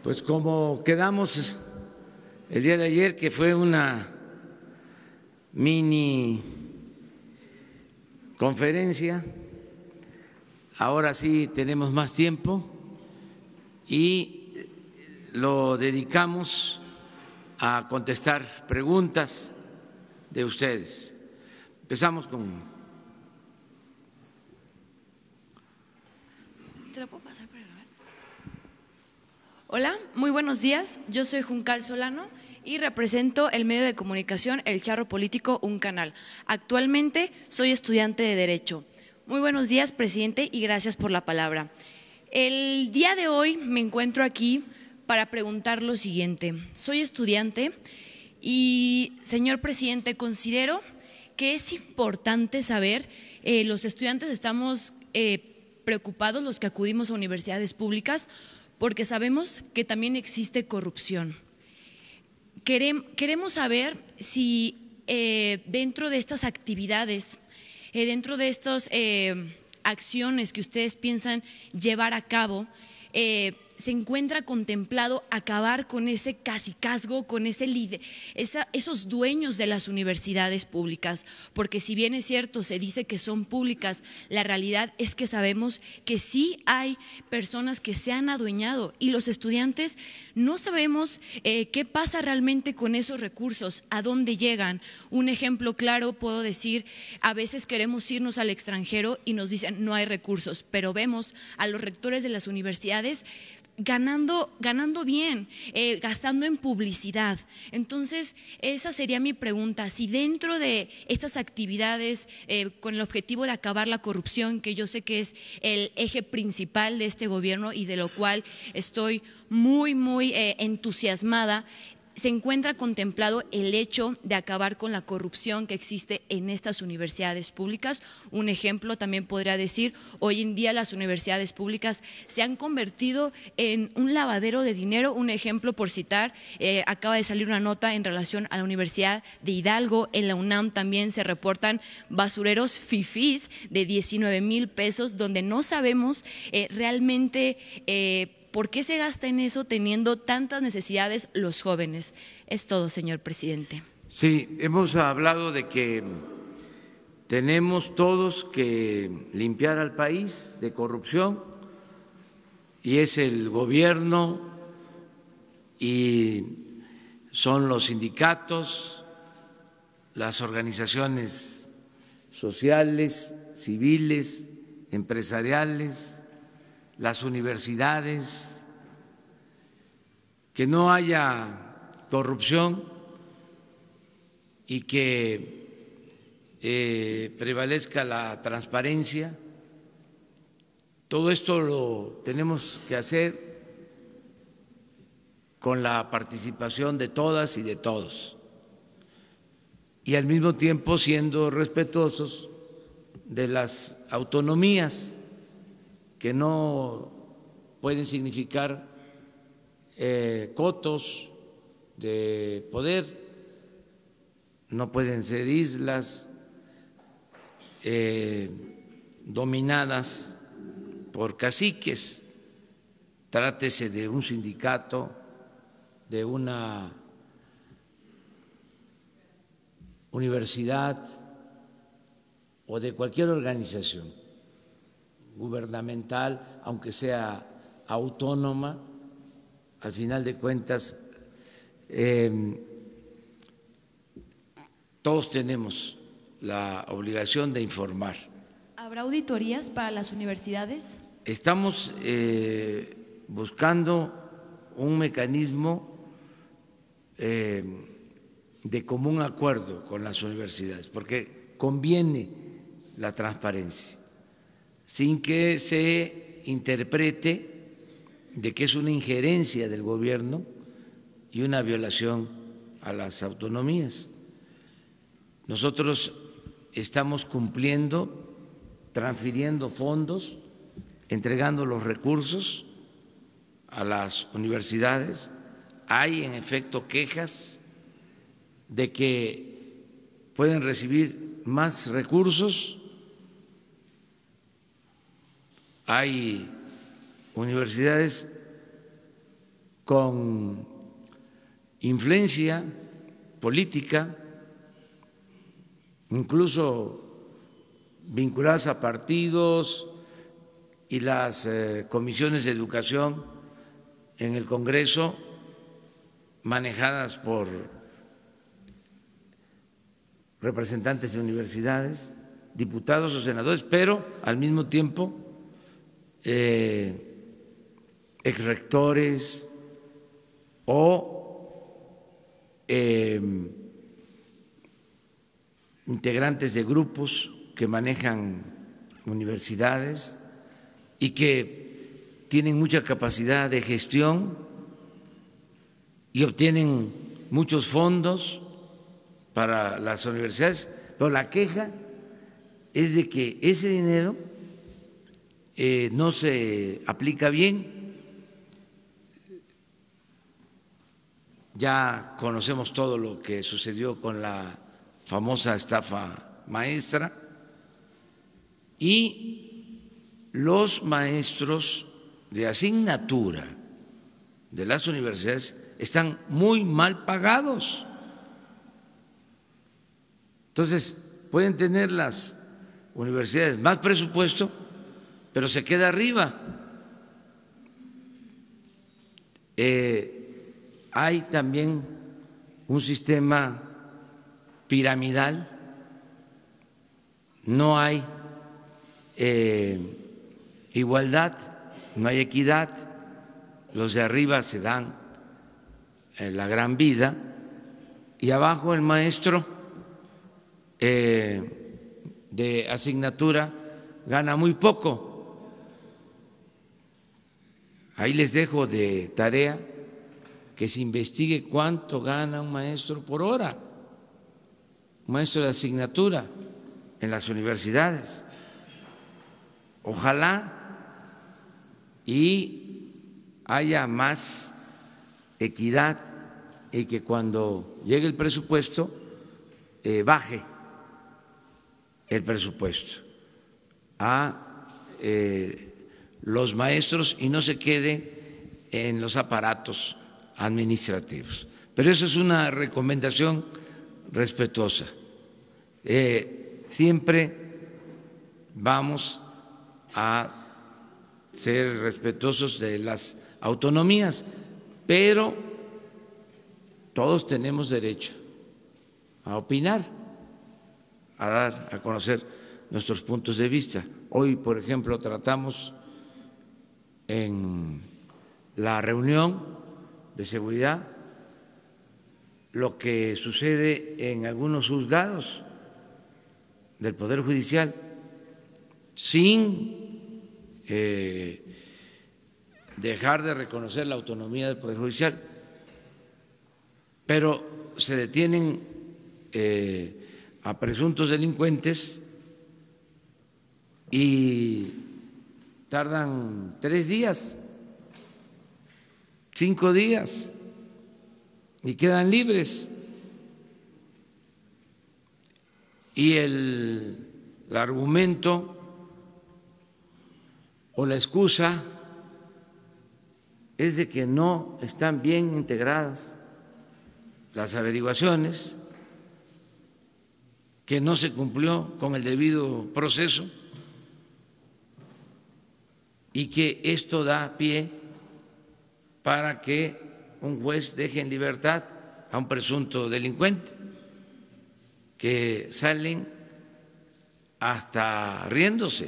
Pues como quedamos el día de ayer, que fue una mini conferencia, ahora sí tenemos más tiempo y lo dedicamos a contestar preguntas de ustedes. Empezamos con… ¿Te lo puedo pasar para grabar? Hola, muy buenos días. Yo soy Juncal Solano y represento el medio de comunicación El Charro Político, un canal. Actualmente soy estudiante de Derecho. Muy buenos días, presidente, y gracias por la palabra. El día de hoy me encuentro aquí para preguntar lo siguiente. Soy estudiante y, señor presidente, considero que es importante saber, los estudiantes estamos preocupados, los que acudimos a universidades públicas, porque sabemos que también existe corrupción. Queremos saber si dentro de estas actividades, dentro de estas acciones que ustedes piensan llevar a cabo, se encuentra contemplado acabar con ese cacicazgo, con esos dueños de las universidades públicas, porque si bien es cierto, se dice que son públicas, la realidad es que sabemos que sí hay personas que se han adueñado y los estudiantes no sabemos qué pasa realmente con esos recursos, a dónde llegan. Un ejemplo claro puedo decir, a veces queremos irnos al extranjero y nos dicen no hay recursos, pero vemos a los rectores de las universidades ganando bien, gastando en publicidad. Entonces, esa sería mi pregunta, si dentro de estas actividades con el objetivo de acabar la corrupción, que yo sé que es el eje principal de este gobierno y de lo cual estoy muy entusiasmada, se encuentra contemplado el hecho de acabar con la corrupción que existe en estas universidades públicas. Un ejemplo también podría decir, hoy en día las universidades públicas se han convertido en un lavadero de dinero. Un ejemplo por citar, acaba de salir una nota en relación a la Universidad de Hidalgo. En la UNAM también se reportan basureros fifís de 19,000 pesos, donde no sabemos realmente ¿por qué se gasta en eso teniendo tantas necesidades los jóvenes? Es todo, señor presidente. Sí, hemos hablado de que tenemos todos que limpiar al país de corrupción y es el gobierno y son los sindicatos, las organizaciones sociales, civiles, empresariales, las universidades, que no haya corrupción y que prevalezca la transparencia. Todo esto lo tenemos que hacer con la participación de todas y de todos y al mismo tiempo siendo respetuosos de las autonomías que no pueden significar cotos de poder, no pueden ser islas dominadas por caciques, trátese de un sindicato, de una universidad o de cualquier organización gubernamental, aunque sea autónoma, al final de cuentas todos tenemos la obligación de informar. ¿Habrá auditorías para las universidades? Estamos buscando un mecanismo de común acuerdo con las universidades, porque conviene la transparencia, sin que se interprete de que es una injerencia del gobierno y una violación a las autonomías. Nosotros estamos cumpliendo, transfiriendo fondos, entregando los recursos a las universidades. Hay en efecto quejas de que pueden recibir más recursos. Hay universidades con influencia política, incluso vinculadas a partidos y las comisiones de educación en el Congreso manejadas por representantes de universidades, diputados o senadores, pero al mismo tiempo exrectores o integrantes de grupos que manejan universidades y que tienen mucha capacidad de gestión y obtienen muchos fondos para las universidades, pero la queja es de que ese dinero no se aplica bien. Ya conocemos todo lo que sucedió con la famosa estafa maestra y los maestros de asignatura de las universidades están muy mal pagados. Entonces, pueden tener las universidades más presupuesto, pero se queda arriba. Hay también un sistema piramidal, no hay igualdad, no hay equidad, los de arriba se dan la gran vida y abajo el maestro de asignatura gana muy poco. Ahí les dejo de tarea que se investigue cuánto gana un maestro por hora, un maestro de asignatura en las universidades. Ojalá y haya más equidad y que cuando llegue el presupuesto baje el presupuesto a los maestros y no se quede en los aparatos administrativos. Pero eso es una recomendación respetuosa. Siempre vamos a ser respetuosos de las autonomías, pero todos tenemos derecho a opinar, a dar a conocer nuestros puntos de vista. Hoy, por ejemplo, tratamos en la reunión de seguridad lo que sucede en algunos juzgados del Poder Judicial sin dejar de reconocer la autonomía del Poder Judicial, pero se detienen a presuntos delincuentes y tardan 3 días, 5 días y quedan libres. Y el argumento o la excusa es de que no están bien integradas las averiguaciones, que no se cumplió con el debido proceso y que esto da pie para que un juez deje en libertad a un presunto delincuente, que salen hasta riéndose,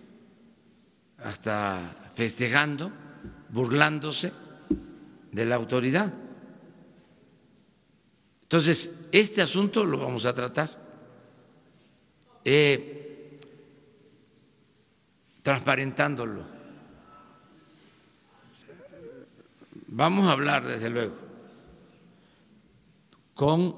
hasta festejando, burlándose de la autoridad. Entonces, este asunto lo vamos a tratar transparentándolo. Vamos a hablar, desde luego, con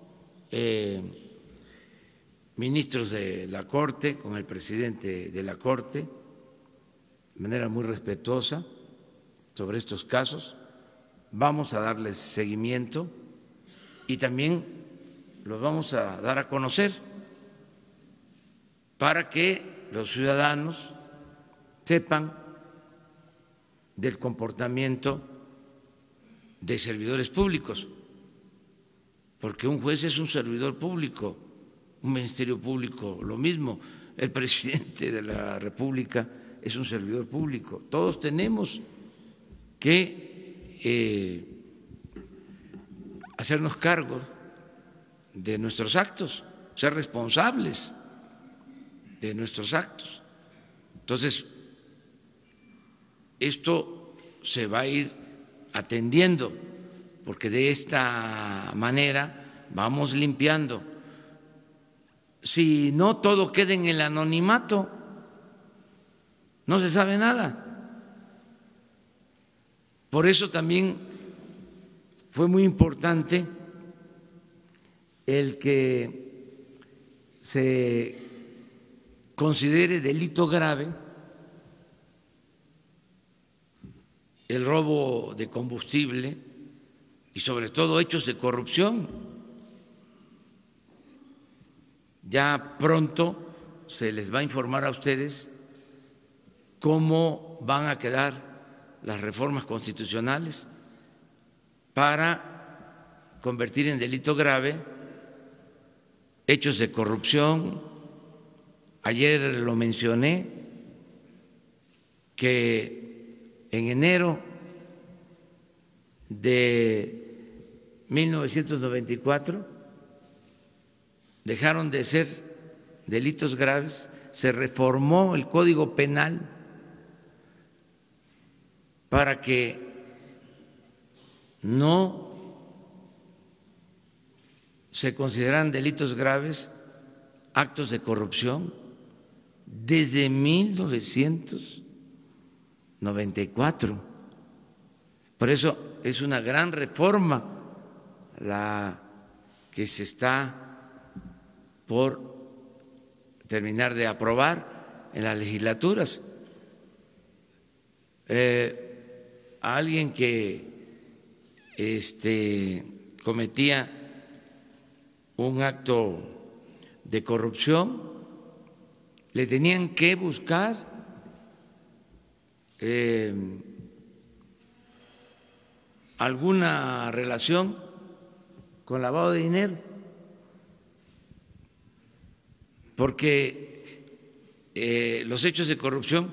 ministros de la Corte, con el presidente de la Corte, de manera muy respetuosa sobre estos casos. Vamos a darles seguimiento y también los vamos a dar a conocer para que los ciudadanos sepan del comportamiento de servidores públicos, porque un juez es un servidor público, un ministerio público lo mismo, el presidente de la República es un servidor público. Todos tenemos que hacernos cargo de nuestros actos, ser responsables de nuestros actos. Entonces, esto se va a ir atendiendo, porque de esta manera vamos limpiando. Si no, todo queda en el anonimato, no se sabe nada. Por eso también fue muy importante el que se considere delito grave el robo de combustible y sobre todo hechos de corrupción. Ya pronto se les va a informar a ustedes cómo van a quedar las reformas constitucionales para convertir en delito grave hechos de corrupción. Ayer lo mencioné, que en enero de 1994 dejaron de ser delitos graves, se reformó el Código Penal para que no se consideraran delitos graves actos de corrupción desde 1994. Por eso es una gran reforma la que se está por terminar de aprobar en las legislaturas. A alguien que cometía un acto de corrupción le tenían que buscar alguna relación con lavado de dinero, porque los hechos de corrupción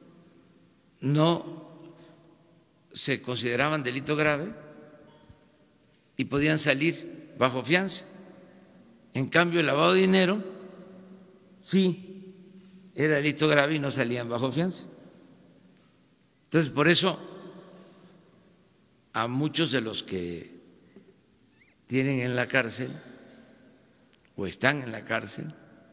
no se consideraban delito grave y podían salir bajo fianza. En cambio, el lavado de dinero sí era delito grave y no salían bajo fianza. Entonces, por eso a muchos de los que tienen en la cárcel o están en la cárcel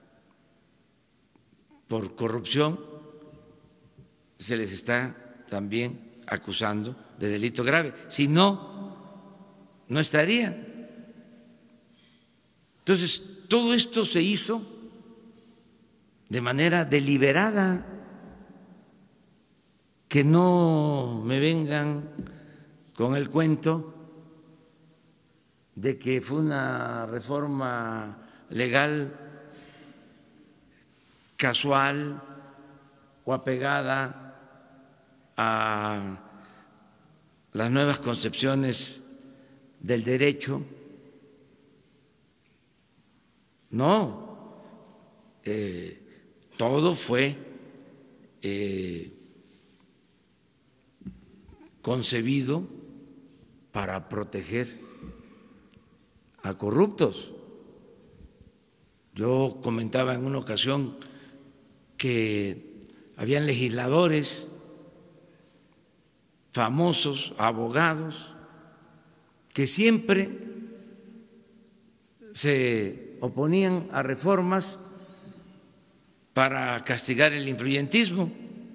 por corrupción se les está también acusando de delito grave. Si no, no estarían. Entonces, todo esto se hizo de manera deliberada, que no me vengan con el cuento de que fue una reforma legal casual o apegada a las nuevas concepciones del derecho. No, todo fue concebido para proteger a corruptos. Yo comentaba en una ocasión que habían legisladores famosos, abogados, que siempre se oponían a reformas para castigar el influyentismo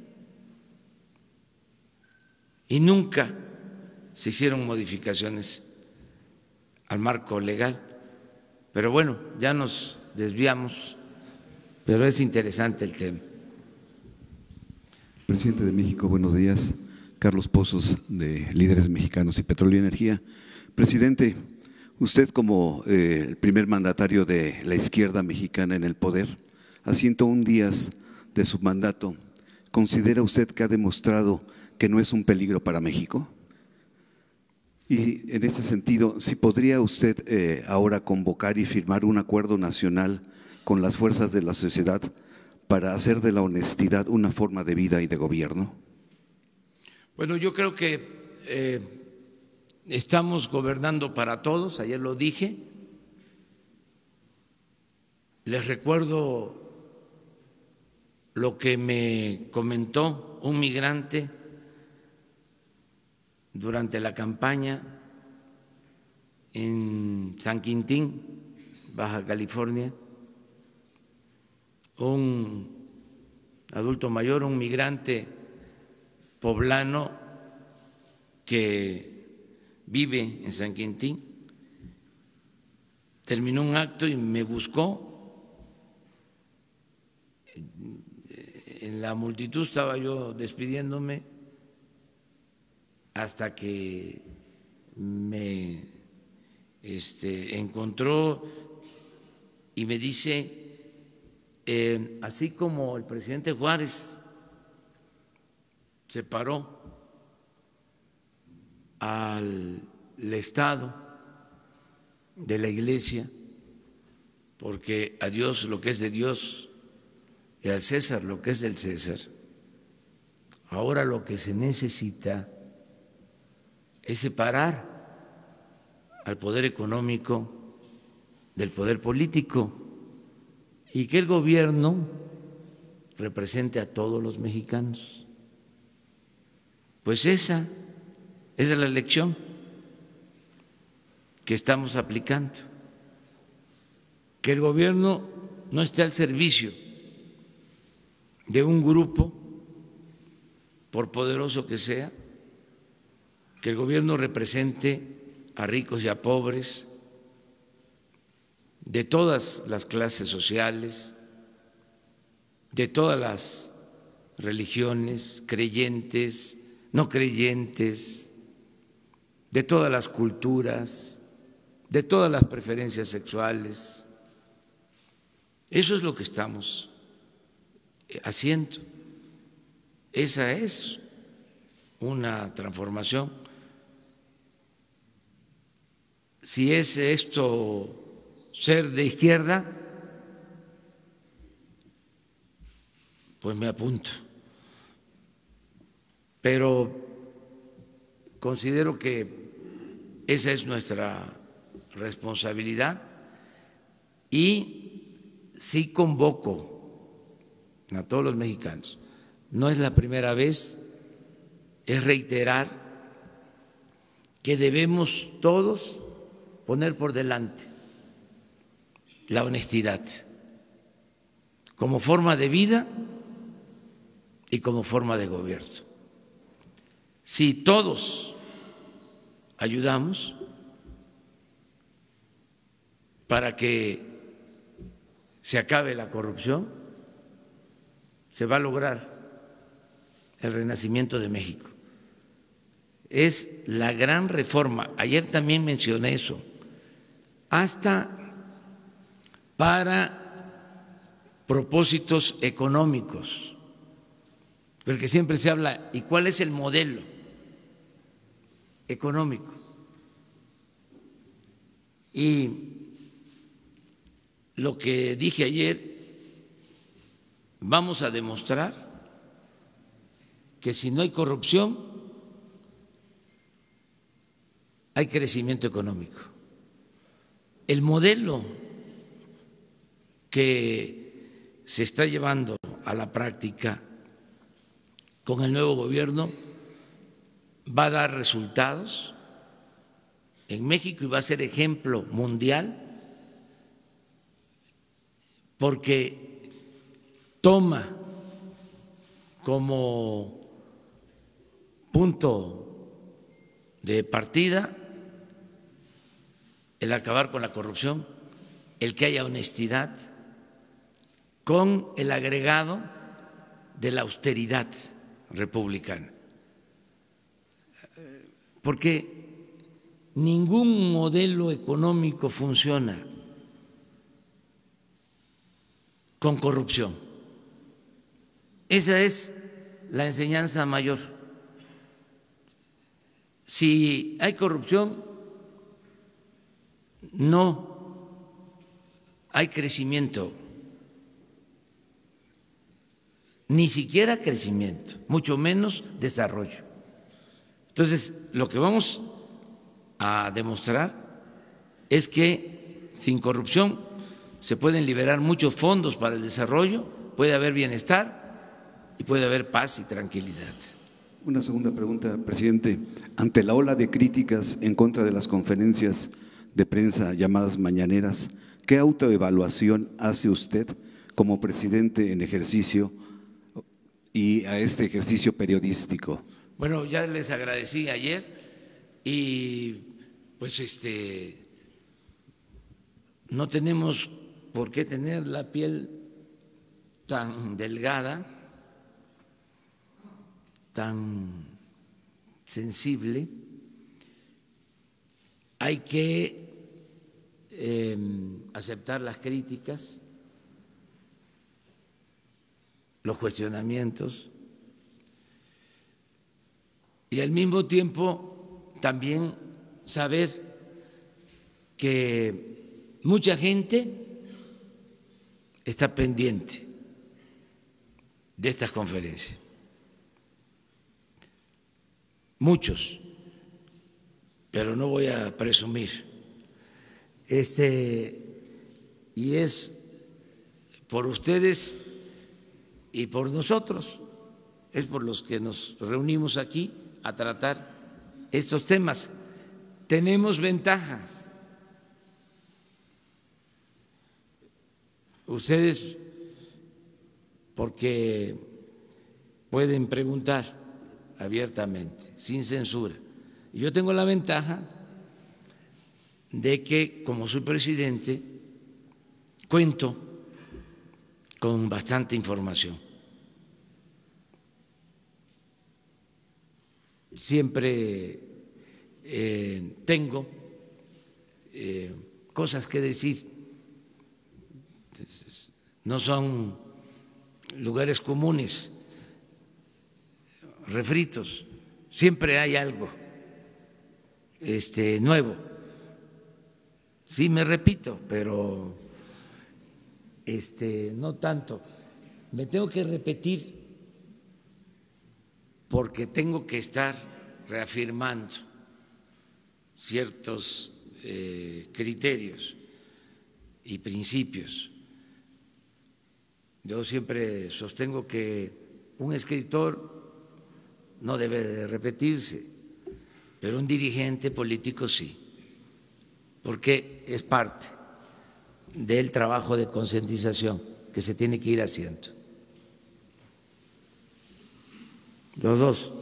y nunca se hicieron modificaciones al marco legal. Pero bueno, ya nos desviamos, pero es interesante el tema. Presidente de México, buenos días. Carlos Pozos, de Líderes Mexicanos y Petróleo y Energía. Presidente, usted como el primer mandatario de la izquierda mexicana en el poder, a 101 días de su mandato, ¿considera usted que ha demostrado que no es un peligro para México? Y en ese sentido, si podría usted ahora convocar y firmar un acuerdo nacional con las fuerzas de la sociedad para hacer de la honestidad una forma de vida y de gobierno. Bueno, yo creo que estamos gobernando para todos, ayer lo dije. Les recuerdo lo que me comentó un migrante durante la campaña en San Quintín, Baja California, un adulto mayor, un migrante poblano que vive en San Quintín, terminó un acto y me buscó. En la multitud estaba yo despidiéndome hasta que me encontró y me dice, así como el presidente Juárez separó al Estado de la Iglesia, porque a Dios lo que es de Dios y al César lo que es del César, ahora lo que se necesita es separar al poder económico del poder político y que el gobierno represente a todos los mexicanos. Pues esa es la lección que estamos aplicando, que el gobierno no esté al servicio de un grupo, por poderoso que sea, que el gobierno represente a ricos y a pobres, de todas las clases sociales, de todas las religiones, creyentes, no creyentes, de todas las culturas, de todas las preferencias sexuales. Eso es lo que estamos haciendo. Esa es una transformación. Si es esto ser de izquierda, pues me apunto. Pero considero que esa es nuestra responsabilidad y sí convoco a todos los mexicanos. No es la primera vez, es reiterar que debemos todos poner por delante la honestidad como forma de vida y como forma de gobierno. Si todos ayudamos para que se acabe la corrupción, se va a lograr el renacimiento de México. Es la gran reforma. Ayer también mencioné eso. Hasta para propósitos económicos, porque siempre se habla, ¿y cuál es el modelo económico? Y lo que dije ayer, vamos a demostrar que si no hay corrupción, hay crecimiento económico. El modelo que se está llevando a la práctica con el nuevo gobierno va a dar resultados en México y va a ser ejemplo mundial porque toma como punto de partida el acabar con la corrupción, el que haya honestidad, con el agregado de la austeridad republicana. Porque ningún modelo económico funciona con corrupción. Esa es la enseñanza mayor. Si hay corrupción, no hay crecimiento, ni siquiera crecimiento, mucho menos desarrollo. Entonces, lo que vamos a demostrar es que sin corrupción se pueden liberar muchos fondos para el desarrollo, puede haber bienestar y puede haber paz y tranquilidad. Una segunda pregunta, presidente. Ante la ola de críticas en contra de las conferencias de prensa llamadas mañaneras, ¿qué autoevaluación hace usted como presidente en ejercicio y a este ejercicio periodístico? Bueno, ya les agradecí ayer y pues no tenemos por qué tener la piel tan delgada, tan sensible. Hay que aceptar las críticas, los cuestionamientos y al mismo tiempo también saber que mucha gente está pendiente de estas conferencias. Muchos, pero no voy a presumir. Y es por ustedes y por nosotros, es por los que nos reunimos aquí a tratar estos temas. Tenemos ventajas. Ustedes, porque pueden preguntar abiertamente, sin censura. Y yo tengo la ventaja de que, como soy presidente, cuento con bastante información. Siempre tengo cosas que decir. Entonces, no son lugares comunes, refritos, siempre hay algo nuevo. Sí, me repito, pero no tanto. Me tengo que repetir porque tengo que estar reafirmando ciertos criterios y principios. Yo siempre sostengo que un escritor no debe de repetirse, pero un dirigente político sí, porque es parte del trabajo de concientización que se tiene que ir haciendo. Los dos.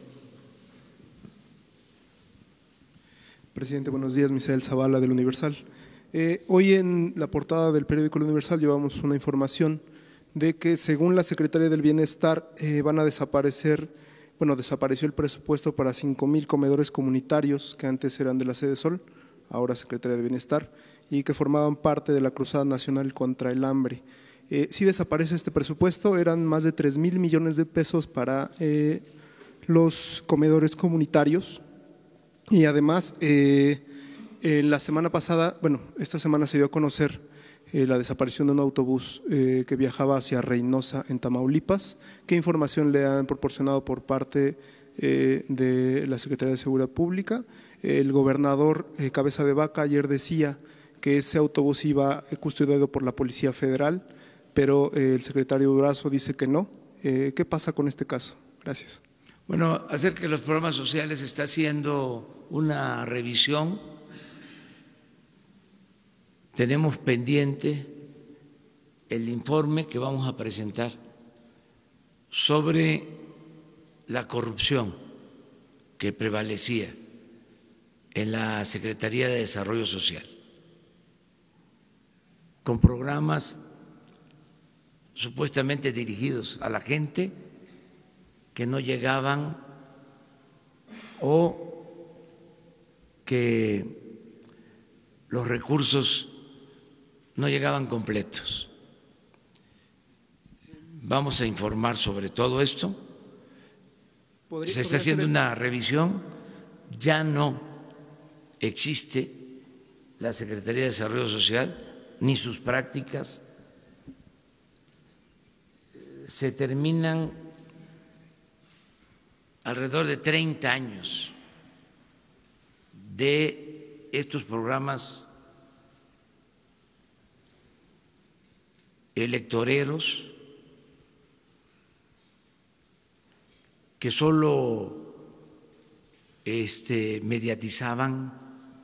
Presidente, buenos días. Misael Zavala, del Universal. Hoy en la portada del periódico El Universal llevamos una información de que, según la Secretaría del Bienestar, van a desapareció el presupuesto para 5,000 comedores comunitarios que antes eran de la Sede Sol, ahora Secretaría de Bienestar, y que formaban parte de la Cruzada Nacional contra el Hambre. Si desaparece este presupuesto, eran más de 3,000 millones de pesos para los comedores comunitarios. Y además, la semana pasada, esta semana se dio a conocer la desaparición de un autobús que viajaba hacia Reynosa, en Tamaulipas. ¿Qué información le han proporcionado por parte de la Secretaría de Seguridad Pública? El gobernador Cabeza de Vaca ayer decía que ese autobús iba custodiado por la Policía Federal, pero el secretario Durazo dice que no. ¿Qué pasa con este caso? Gracias. Bueno, acerca de los programas sociales se está haciendo una revisión. Tenemos pendiente el informe que vamos a presentar sobre la corrupción que prevalecía en la Secretaría de Desarrollo Social, con programas supuestamente dirigidos a la gente que no llegaban o que los recursos no llegaban completos. Vamos a informar sobre todo esto. Se está haciendo una revisión ya no existe la Secretaría de Desarrollo Social ni sus prácticas. Se terminan alrededor de 30 años de estos programas electoreros que solo mediatizaban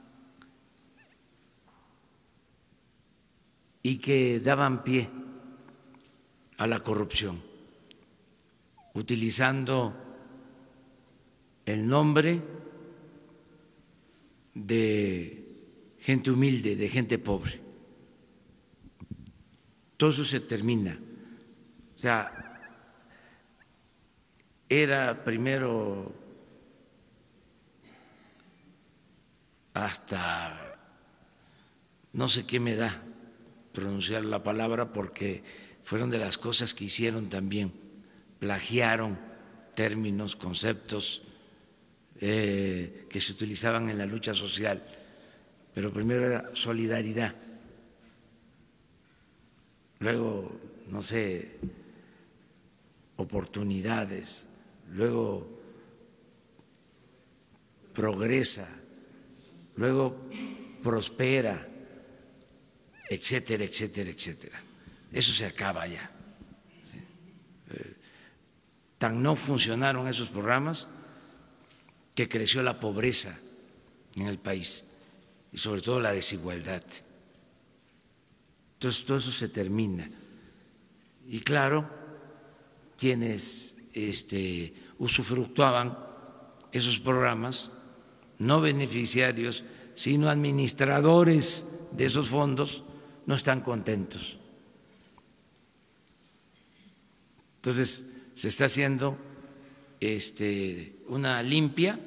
y que daban pie a la corrupción, utilizando el nombre de gente humilde, de gente pobre. Todo eso se termina. O sea, era primero hasta no sé qué me da pronunciar la palabra porque fueron de las cosas que hicieron también, plagiaron términos, conceptos que se utilizaban en la lucha social, pero primero era solidaridad, luego, no sé, oportunidades, luego progresa, luego prospera, etcétera, etcétera, etcétera. Eso se acaba ya. Tan no funcionaron esos programas que creció la pobreza en el país y sobre todo la desigualdad. Entonces todo eso se termina. Y claro, quienes usufructuaban esos programas, no beneficiarios, sino administradores de esos fondos, no están contentos. Entonces se está haciendo una limpia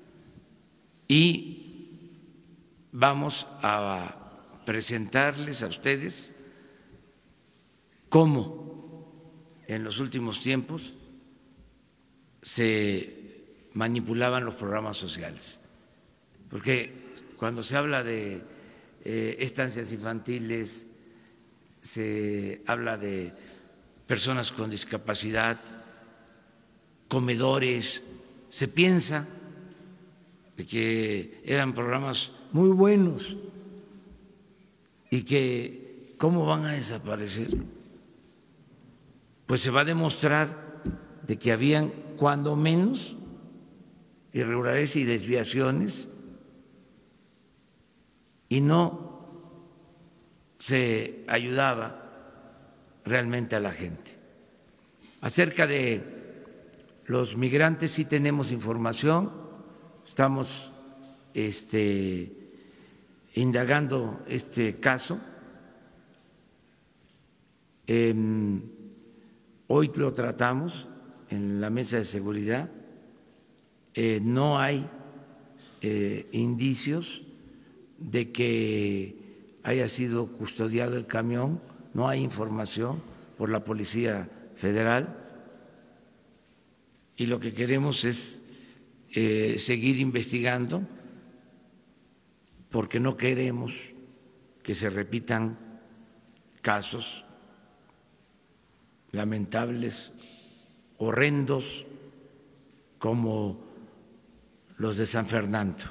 y vamos a presentarles a ustedes cómo en los últimos tiempos se manipulaban los programas sociales. Porque cuando se habla de estancias infantiles, se habla de personas con discapacidad, comedores, se piensa de que eran programas muy buenos y que ¿cómo van a desaparecer? Pues se va a demostrar de que habían cuando menos irregularidades y desviaciones y no se ayudaba realmente a la gente. Acerca de los migrantes sí tenemos información, estamos indagando este caso. Hoy lo tratamos en la mesa de seguridad, no hay indicios de que haya sido custodiado el camión, no hay información por la Policía Federal y lo que queremos es seguir investigando porque no queremos que se repitan casos lamentables, horrendos como los de San Fernando.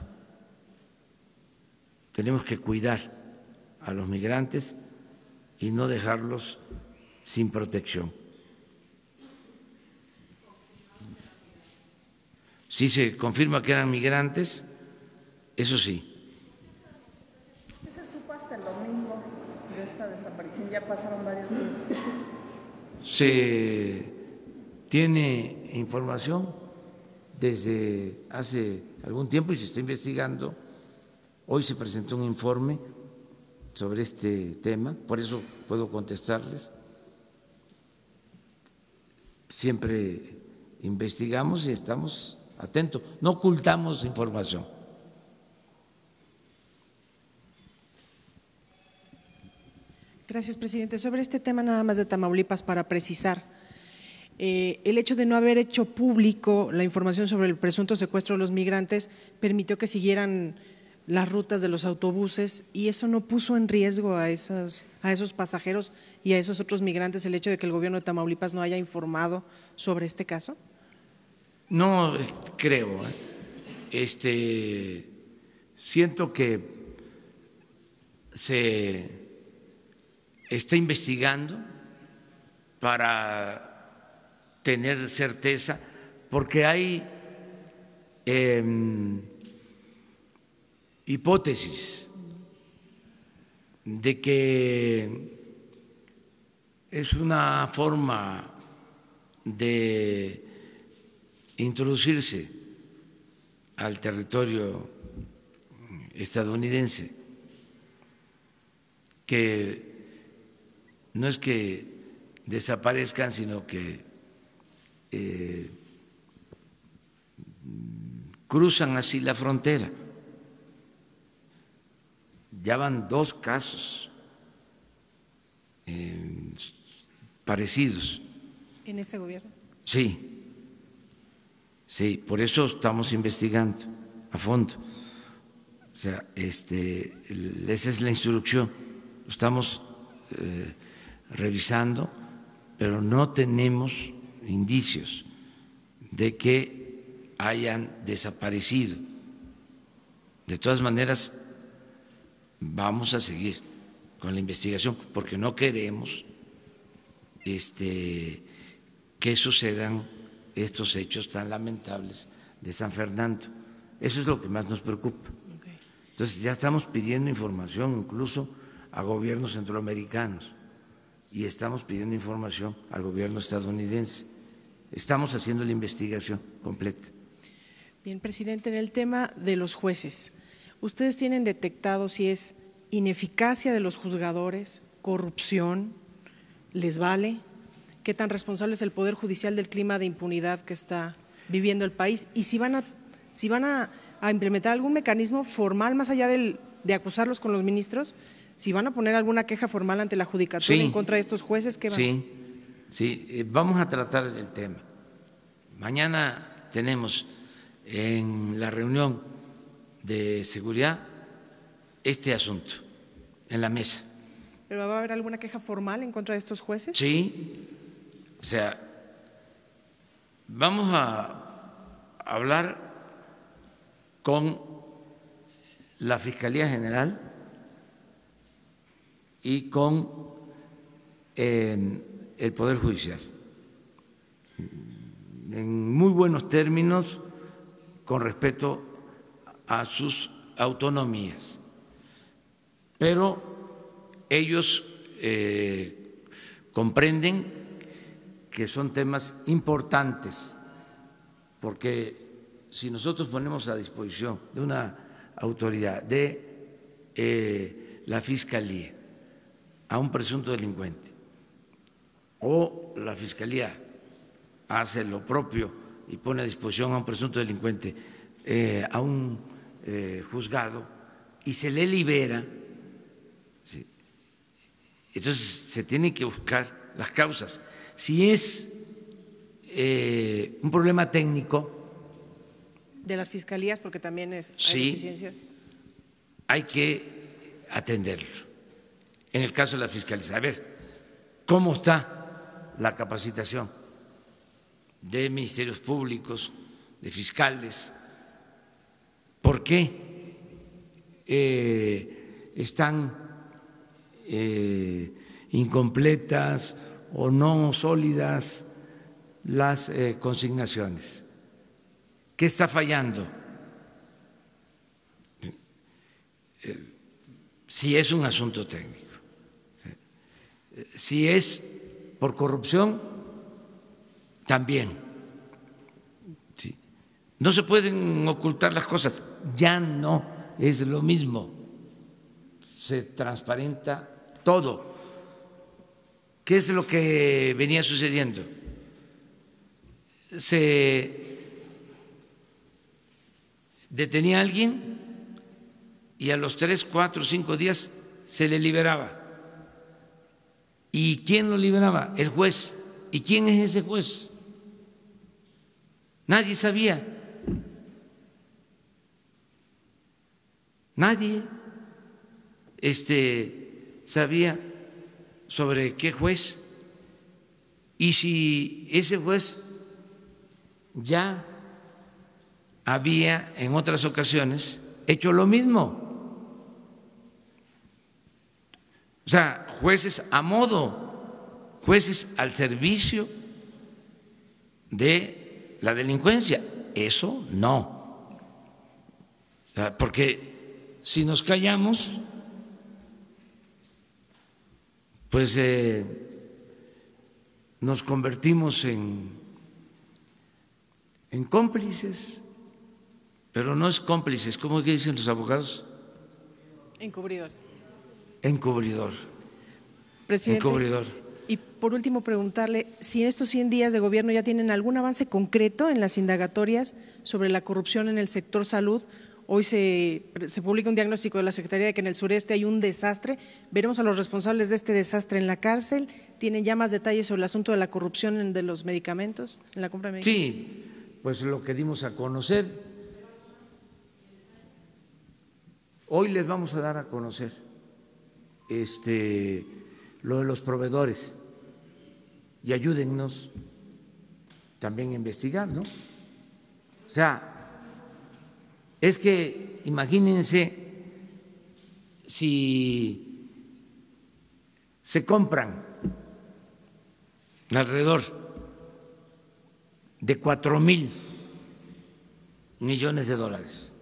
Tenemos que cuidar a los migrantes y no dejarlos sin protección. Sí se confirma que eran migrantes, eso sí. ¿Qué se supo hasta el domingo de esta desaparición? Ya pasaron varios días. Se tiene información desde hace algún tiempo y se está investigando. Hoy se presentó un informe sobre este tema, por eso puedo contestarles. Siempre investigamos y estamos atentos, no ocultamos información. Gracias, presidente. Sobre este tema nada más de Tamaulipas, para precisar, El hecho de no haber hecho público la información sobre el presunto secuestro de los migrantes permitió que siguieran las rutas de los autobuses y eso no puso en riesgo a esos pasajeros y a esos otros migrantes, el hecho de que el gobierno de Tamaulipas no haya informado sobre este caso. No creo. Siento que se está investigando para tener certeza, porque hay hipótesis de que es una forma de introducirse al territorio estadounidense, que no es que desaparezcan, sino que cruzan así la frontera. Ya van 2 casos parecidos. ¿En este gobierno? Sí, sí, por eso estamos investigando a fondo. O sea, esa es la instrucción. Lo estamos revisando, pero no tenemos indicios de que hayan desaparecido. De todas maneras, vamos a seguir con la investigación porque no queremos que sucedan estos hechos tan lamentables de San Fernando. Eso es lo que más nos preocupa. Entonces ya estamos pidiendo información incluso a gobiernos centroamericanos y estamos pidiendo información al gobierno estadounidense. Estamos haciendo la investigación completa. Bien, presidente, en el tema de los jueces, ¿ustedes tienen detectado si es ineficacia de los juzgadores, corrupción, les vale? ¿Qué tan responsable es el Poder Judicial del clima de impunidad que está viviendo el país? Y si van a implementar algún mecanismo formal, más allá de acusarlos con los ministros, si van a poner alguna queja formal ante la judicatura en contra de estos jueces, ¿qué van a hacer? Sí, vamos a tratar el tema. Mañana tenemos en la reunión de seguridad este asunto en la mesa. ¿Pero va a haber alguna queja formal en contra de estos jueces? Sí, o sea, vamos a hablar con la Fiscalía General y con el Poder Judicial, en muy buenos términos, con respeto a sus autonomías. Pero ellos comprenden que son temas importantes, porque si nosotros ponemos a disposición de una autoridad, de la Fiscalía, a un presunto delincuente, o la Fiscalía hace lo propio y pone a disposición a un presunto delincuente, a un juzgado, y se le libera, ¿sí? Entonces se tienen que buscar las causas. Si es un problema técnico de las fiscalías, porque también hay deficiencias, hay que atenderlo. En el caso de la Fiscalía, a ver cómo está la capacitación de ministerios públicos, de fiscales, por qué están incompletas o no sólidas las consignaciones, qué está fallando, si es un asunto técnico, si es por corrupción, también. ¿Sí? No se pueden ocultar las cosas, ya no es lo mismo, se transparenta todo. ¿Qué es lo que venía sucediendo? Se detenía a alguien y a los 3, 4, 5 días se le liberaba. ¿Y quién lo liberaba? El juez. ¿Y quién es ese juez? Nadie sabía. Nadie sabía sobre qué juez. Y si ese juez ya había en otras ocasiones hecho lo mismo. O sea, jueces a modo, jueces al servicio de la delincuencia. Eso no. O sea, porque si nos callamos, pues nos convertimos en cómplices, pero no es cómplices, ¿cómo que dicen los abogados? Encubridores. Encubridor. Presidente, Encubridor. y por último preguntarle si en estos 100 días de gobierno ya tienen algún avance concreto en las indagatorias sobre la corrupción en el sector salud. Hoy se publica un diagnóstico de la Secretaría de que en el sureste hay un desastre. Veremos a los responsables de este desastre en la cárcel. ¿Tienen ya más detalles sobre el asunto de la corrupción de los medicamentos, en la compra de medicamentos? Sí, pues lo que dimos a conocer. Hoy les vamos a dar a conocer lo de los proveedores y ayúdennos también a investigar, ¿no? O sea, es que imagínense si se compran alrededor de 4,000 millones de dólares,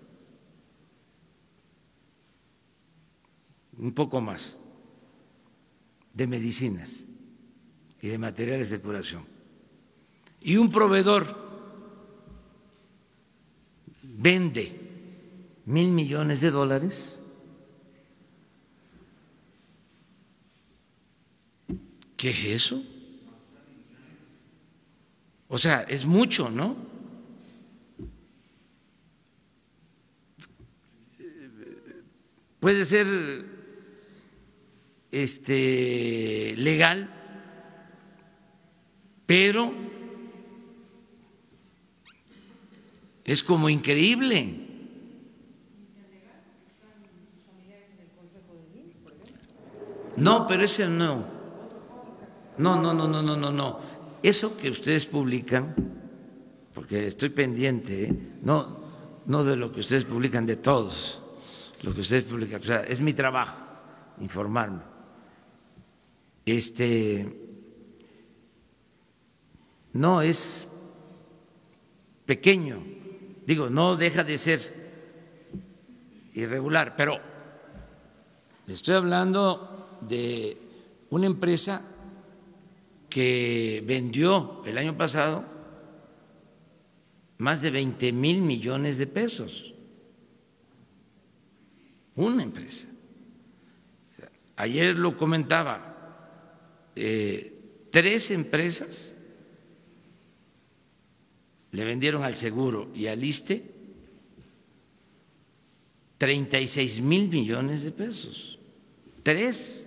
un poco más, de medicinas y de materiales de curación, y un proveedor vende 1,000 millones de dólares, ¿qué es eso? O sea, es mucho, ¿no? Puede ser legal, pero es como increíble. No, pero ese no. No. Eso que ustedes publican, porque estoy pendiente, no de lo que ustedes publican, de todos, lo que ustedes publican. O sea, es mi trabajo informarme. No es pequeño, digo, no deja de ser irregular, pero estoy hablando de una empresa que vendió el año pasado más de 20,000 millones de pesos. Una empresa. Ayer lo comentaba, 3 empresas le vendieron al seguro y al ISSSTE 36,000 millones de pesos. 3.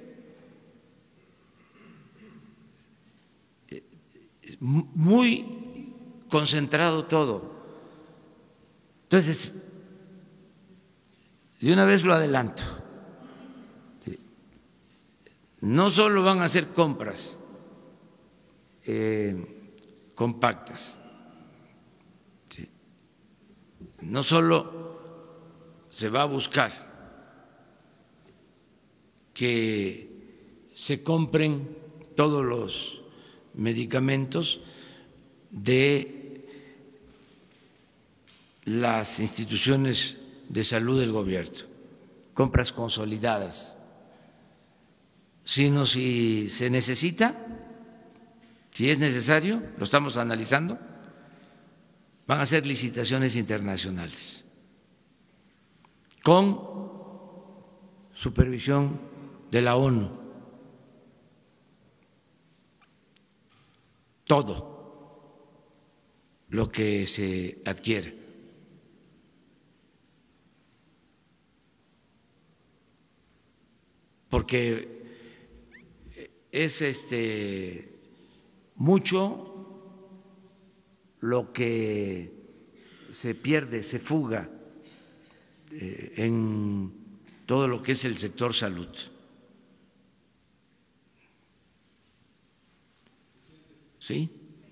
Muy concentrado todo. Entonces, de una vez lo adelanto. No solo van a hacer compras compactas, no solo se va a buscar que se compren todos los medicamentos de las instituciones de salud del gobierno, compras consolidadas, sino si se necesita, si es necesario, lo estamos analizando, van a ser licitaciones internacionales con supervisión de la ONU. Todo lo que se adquiere. Porque es mucho lo que se pierde, se fuga en todo lo que es el sector salud. ¿Sí?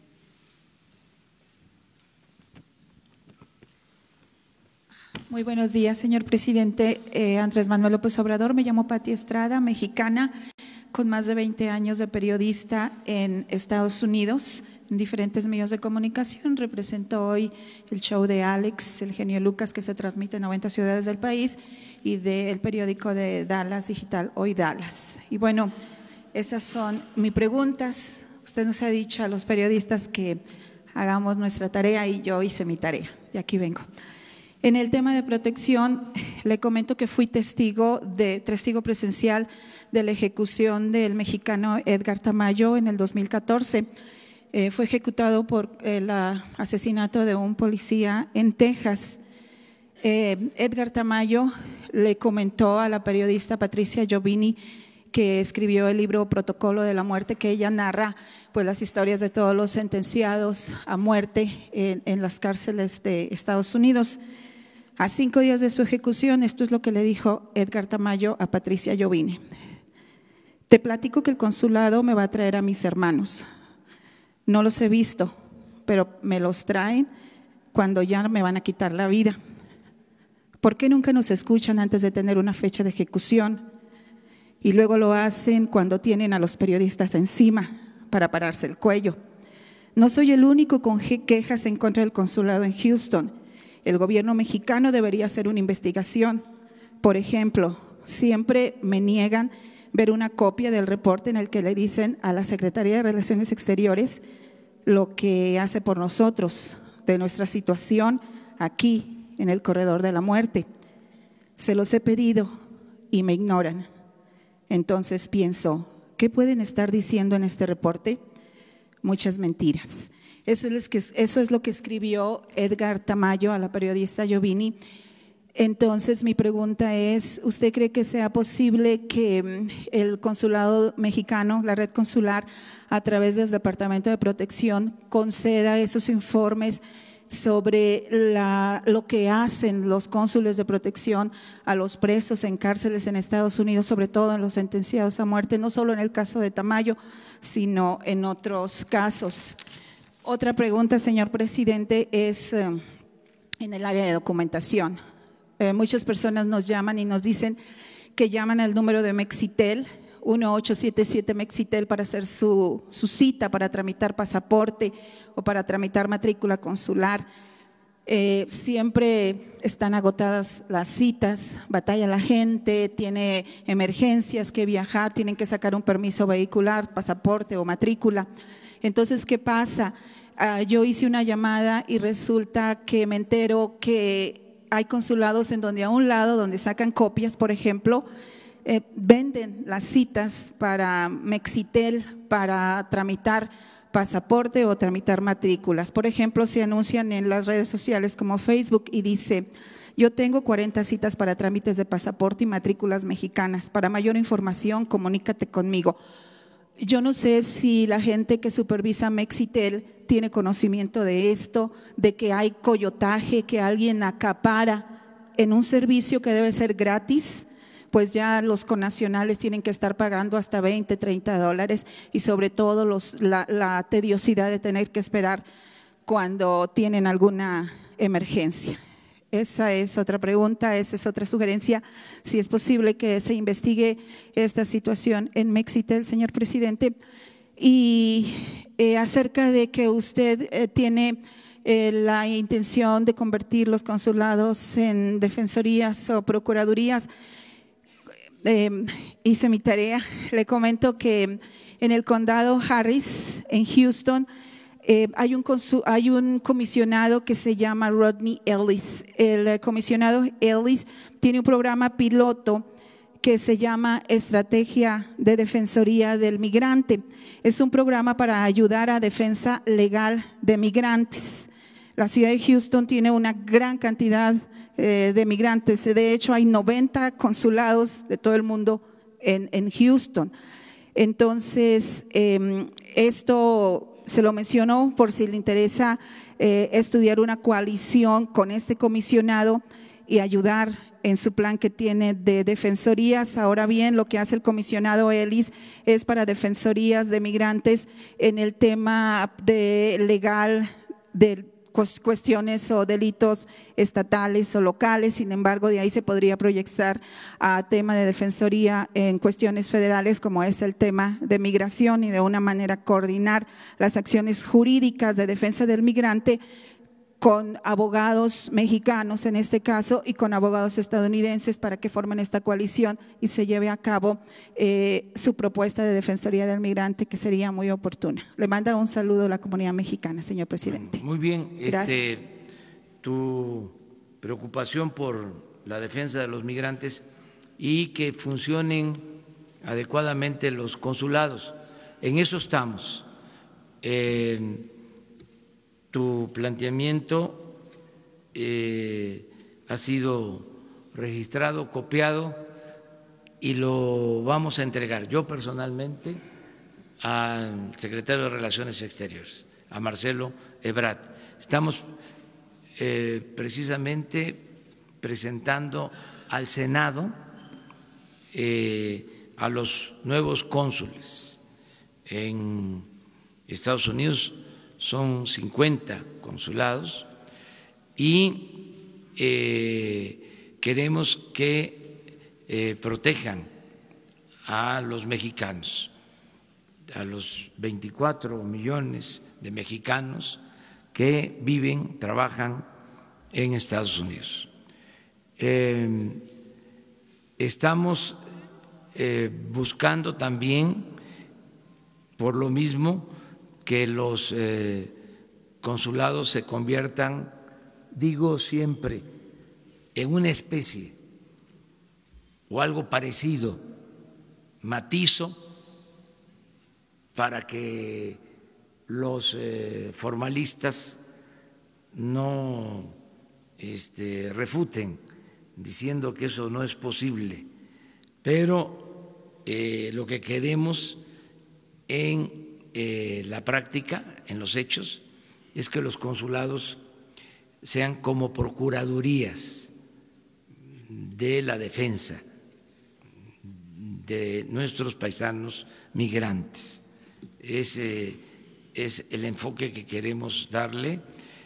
Muy buenos días, señor presidente. Andrés Manuel López Obrador. Me llamo Pati Estrada, mexicana, con más de 20 años de periodista en Estados Unidos, en diferentes medios de comunicación. Represento hoy el show de Alex, el genio Lucas, que se transmite en 90 ciudades del país, y del periódico de Dallas Digital, Hoy Dallas. Y bueno, estas son mis preguntas. Usted nos ha dicho a los periodistas que hagamos nuestra tarea y yo hice mi tarea y aquí vengo. En el tema de protección, le comento que fui testigo presencial de la ejecución del mexicano Edgar Tamayo en el 2014. Fue ejecutado por el asesinato de un policía en Texas. Edgar Tamayo le comentó a la periodista Patricia Giovini, que escribió el libro Protocolo de la Muerte, que ella narra pues las historias de todos los sentenciados a muerte en las cárceles de Estados Unidos. A 5 días de su ejecución, esto es lo que le dijo Edgar Tamayo a Patricia Giovini: te platico que el consulado me va a traer a mis hermanos. No los he visto, pero me los traen cuando ya me van a quitar la vida. ¿Por qué nunca nos escuchan antes de tener una fecha de ejecución? Y luego lo hacen cuando tienen a los periodistas encima para pararse el cuello. No soy el único con quejas en contra del consulado en Houston. El gobierno mexicano debería hacer una investigación. Por ejemplo, siempre me niegan ver una copia del reporte en el que le dicen a la Secretaría de Relaciones Exteriores lo que hace por nosotros, de nuestra situación aquí en el corredor de la muerte. Se los he pedido y me ignoran. Entonces pienso, ¿qué pueden estar diciendo en este reporte? Muchas mentiras. Eso es lo que escribió Edgar Tamayo a la periodista Giovini. Entonces mi pregunta es, ¿usted cree que sea posible que el consulado mexicano, la red consular, a través del Departamento de Protección, conceda esos informes sobre lo que hacen los cónsules de protección a los presos en cárceles en Estados Unidos, sobre todo en los sentenciados a muerte, no solo en el caso de Tamayo, sino en otros casos? Otra pregunta, señor presidente, es en el área de documentación. Muchas personas nos llaman y nos dicen que llaman al número de Mexitel, 1877 Mexitel, para hacer su cita, para tramitar pasaporte o para tramitar matrícula consular. Siempre están agotadas las citas, batalla la gente, tiene emergencias que viajar, tienen que sacar un permiso vehicular, pasaporte o matrícula. Entonces, ¿qué pasa? Yo hice una llamada y resulta que me entero que hay consulados en donde a un lado, donde sacan copias, por ejemplo, venden las citas para Mexitel para tramitar pasaporte o tramitar matrículas. Por ejemplo, se anuncian en las redes sociales como Facebook y dice: yo tengo 40 citas para trámites de pasaporte y matrículas mexicanas. Para mayor información, comunícate conmigo. Yo no sé si la gente que supervisa Mexitel tiene conocimiento de esto, de que hay coyotaje, que alguien acapara en un servicio que debe ser gratis. Pues ya los connacionales tienen que estar pagando hasta $20, $30 y sobre todo la tediosidad de tener que esperar cuando tienen alguna emergencia. Esa es otra pregunta, esa es otra sugerencia, si es posible que se investigue esta situación en Mexitel, señor presidente. Y acerca de que usted tiene la intención de convertir los consulados en defensorías o procuradurías, hice mi tarea. Le comento que en el condado Harris, en Houston, hay un comisionado que se llama Rodney Ellis. El comisionado Ellis tiene un programa piloto que se llama Estrategia de Defensoría del Migrante. Es un programa para ayudar a defensa legal de migrantes. La ciudad de Houston tiene una gran cantidad de migrantes. De hecho, hay 90 consulados de todo el mundo en Houston. Entonces, esto se lo menciono por si le interesa estudiar una coalición con este comisionado y ayudar en su plan que tiene de defensorías. Ahora bien, lo que hace el comisionado Ellis es para defensorías de migrantes en el tema de legal de cuestiones o delitos estatales o locales. Sin embargo, de ahí se podría proyectar a tema de defensoría en cuestiones federales, como es el tema de migración, y de una manera coordinar las acciones jurídicas de defensa del migrante con abogados mexicanos en este caso y con abogados estadounidenses para que formen esta coalición y se lleve a cabo su propuesta de defensoría del migrante, que sería muy oportuna. Le manda un saludo a la comunidad mexicana, señor presidente. Muy bien, Gracias. Tu preocupación por la defensa de los migrantes y que funcionen adecuadamente los consulados, en eso estamos. Tu planteamiento ha sido registrado, copiado y lo vamos a entregar yo personalmente al secretario de Relaciones Exteriores, a Marcelo Ebrard. Estamos precisamente presentando al Senado a los nuevos cónsules en Estados Unidos. Son 50 consulados y queremos que protejan a los mexicanos, a los 24 millones de mexicanos que viven, trabajan en Estados Unidos. Estamos buscando también, por lo mismo, que los consulados se conviertan, digo siempre, en una especie o algo parecido, matizo, para que los formalistas no refuten diciendo que eso no es posible, pero lo que queremos en la práctica, en los hechos, es que los consulados sean como procuradurías de la defensa de nuestros paisanos migrantes. Ese es el enfoque que queremos darle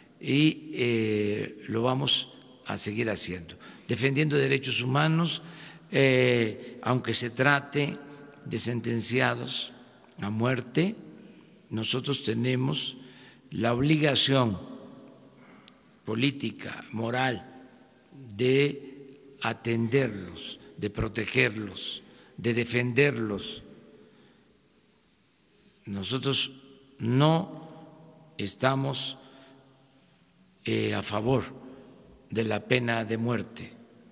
y lo vamos a seguir haciendo, defendiendo derechos humanos, aunque se trate de sentenciados a muerte. Nosotros tenemos la obligación política, moral, de atenderlos, de protegerlos, de defenderlos. Nosotros no estamos a favor de la pena de muerte.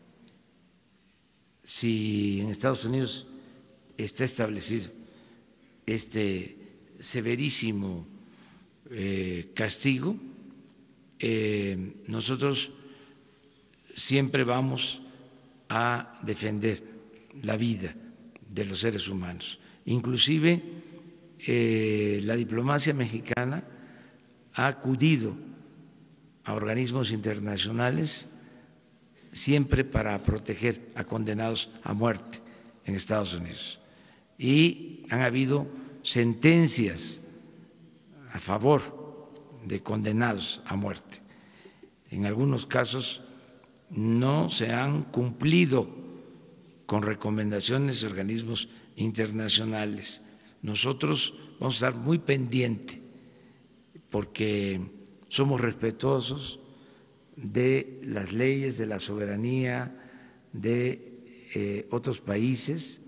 Si en Estados Unidos está establecido este severísimo castigo, nosotros siempre vamos a defender la vida de los seres humanos. Inclusive la diplomacia mexicana ha acudido a organismos internacionales siempre para proteger a condenados a muerte en Estados Unidos. Y han habido sentencias a favor de condenados a muerte. En algunos casos no se han cumplido con recomendaciones de organismos internacionales. Nosotros vamos a estar muy pendientes porque somos respetuosos de las leyes, de la soberanía de otros países,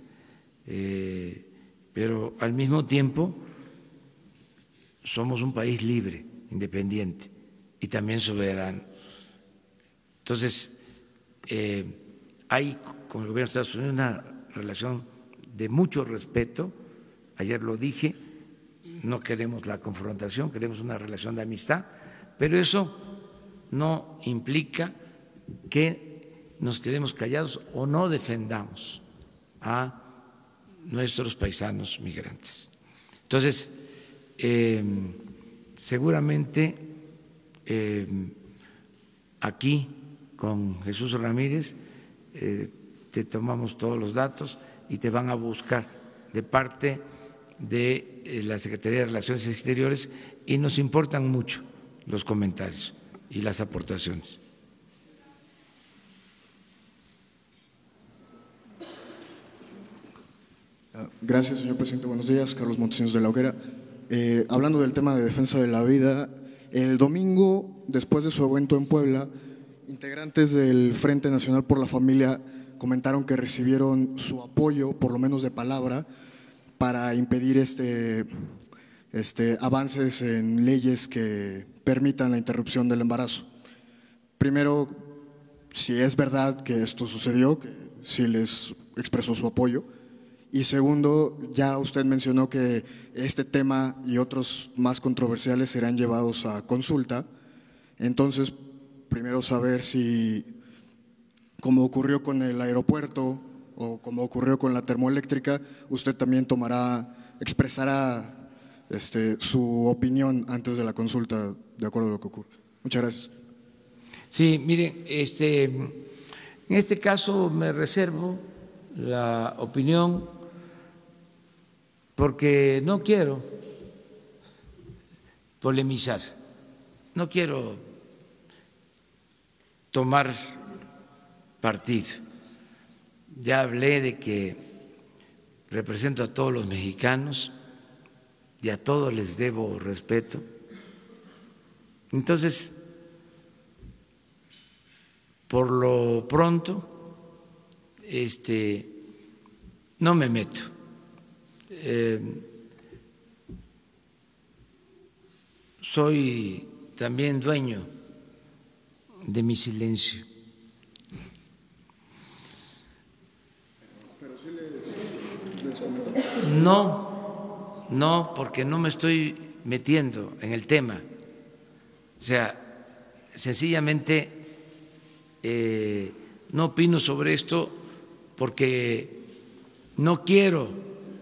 pero al mismo tiempo somos un país libre, independiente y también soberano. Entonces, hay con el gobierno de Estados Unidos una relación de mucho respeto. Ayer lo dije, no queremos la confrontación, queremos una relación de amistad, pero eso no implica que nos quedemos callados o no defendamos a nuestros paisanos migrantes. Entonces, seguramente aquí con Jesús Ramírez te tomamos todos los datos y te van a buscar de parte de la Secretaría de Relaciones Exteriores, y nos importan mucho los comentarios y las aportaciones. Gracias, señor presidente. Buenos días. Carlos Montesinos de la Hoguera. Hablando del tema de defensa de la vida, el domingo, después de su evento en Puebla, integrantes del Frente Nacional por la Familia comentaron que recibieron su apoyo, por lo menos de palabra, para impedir avances en leyes que permitan la interrupción del embarazo. Primero, si es verdad que esto sucedió, que sí les expresó su apoyo. Y segundo, ya usted mencionó que este tema y otros más controversiales serán llevados a consulta. Entonces, primero saber si, como ocurrió con el aeropuerto o como ocurrió con la termoeléctrica, usted también expresará su opinión antes de la consulta de acuerdo a lo que ocurre. Muchas gracias. Sí, miren, en este caso me reservo la opinión porque no quiero polemizar, no quiero tomar partido. Ya hablé de que represento a todos los mexicanos y a todos les debo respeto. Entonces, por lo pronto, no me meto. Soy también dueño de mi silencio. No, porque no me estoy metiendo en el tema. O sea, sencillamente no opino sobre esto porque no quiero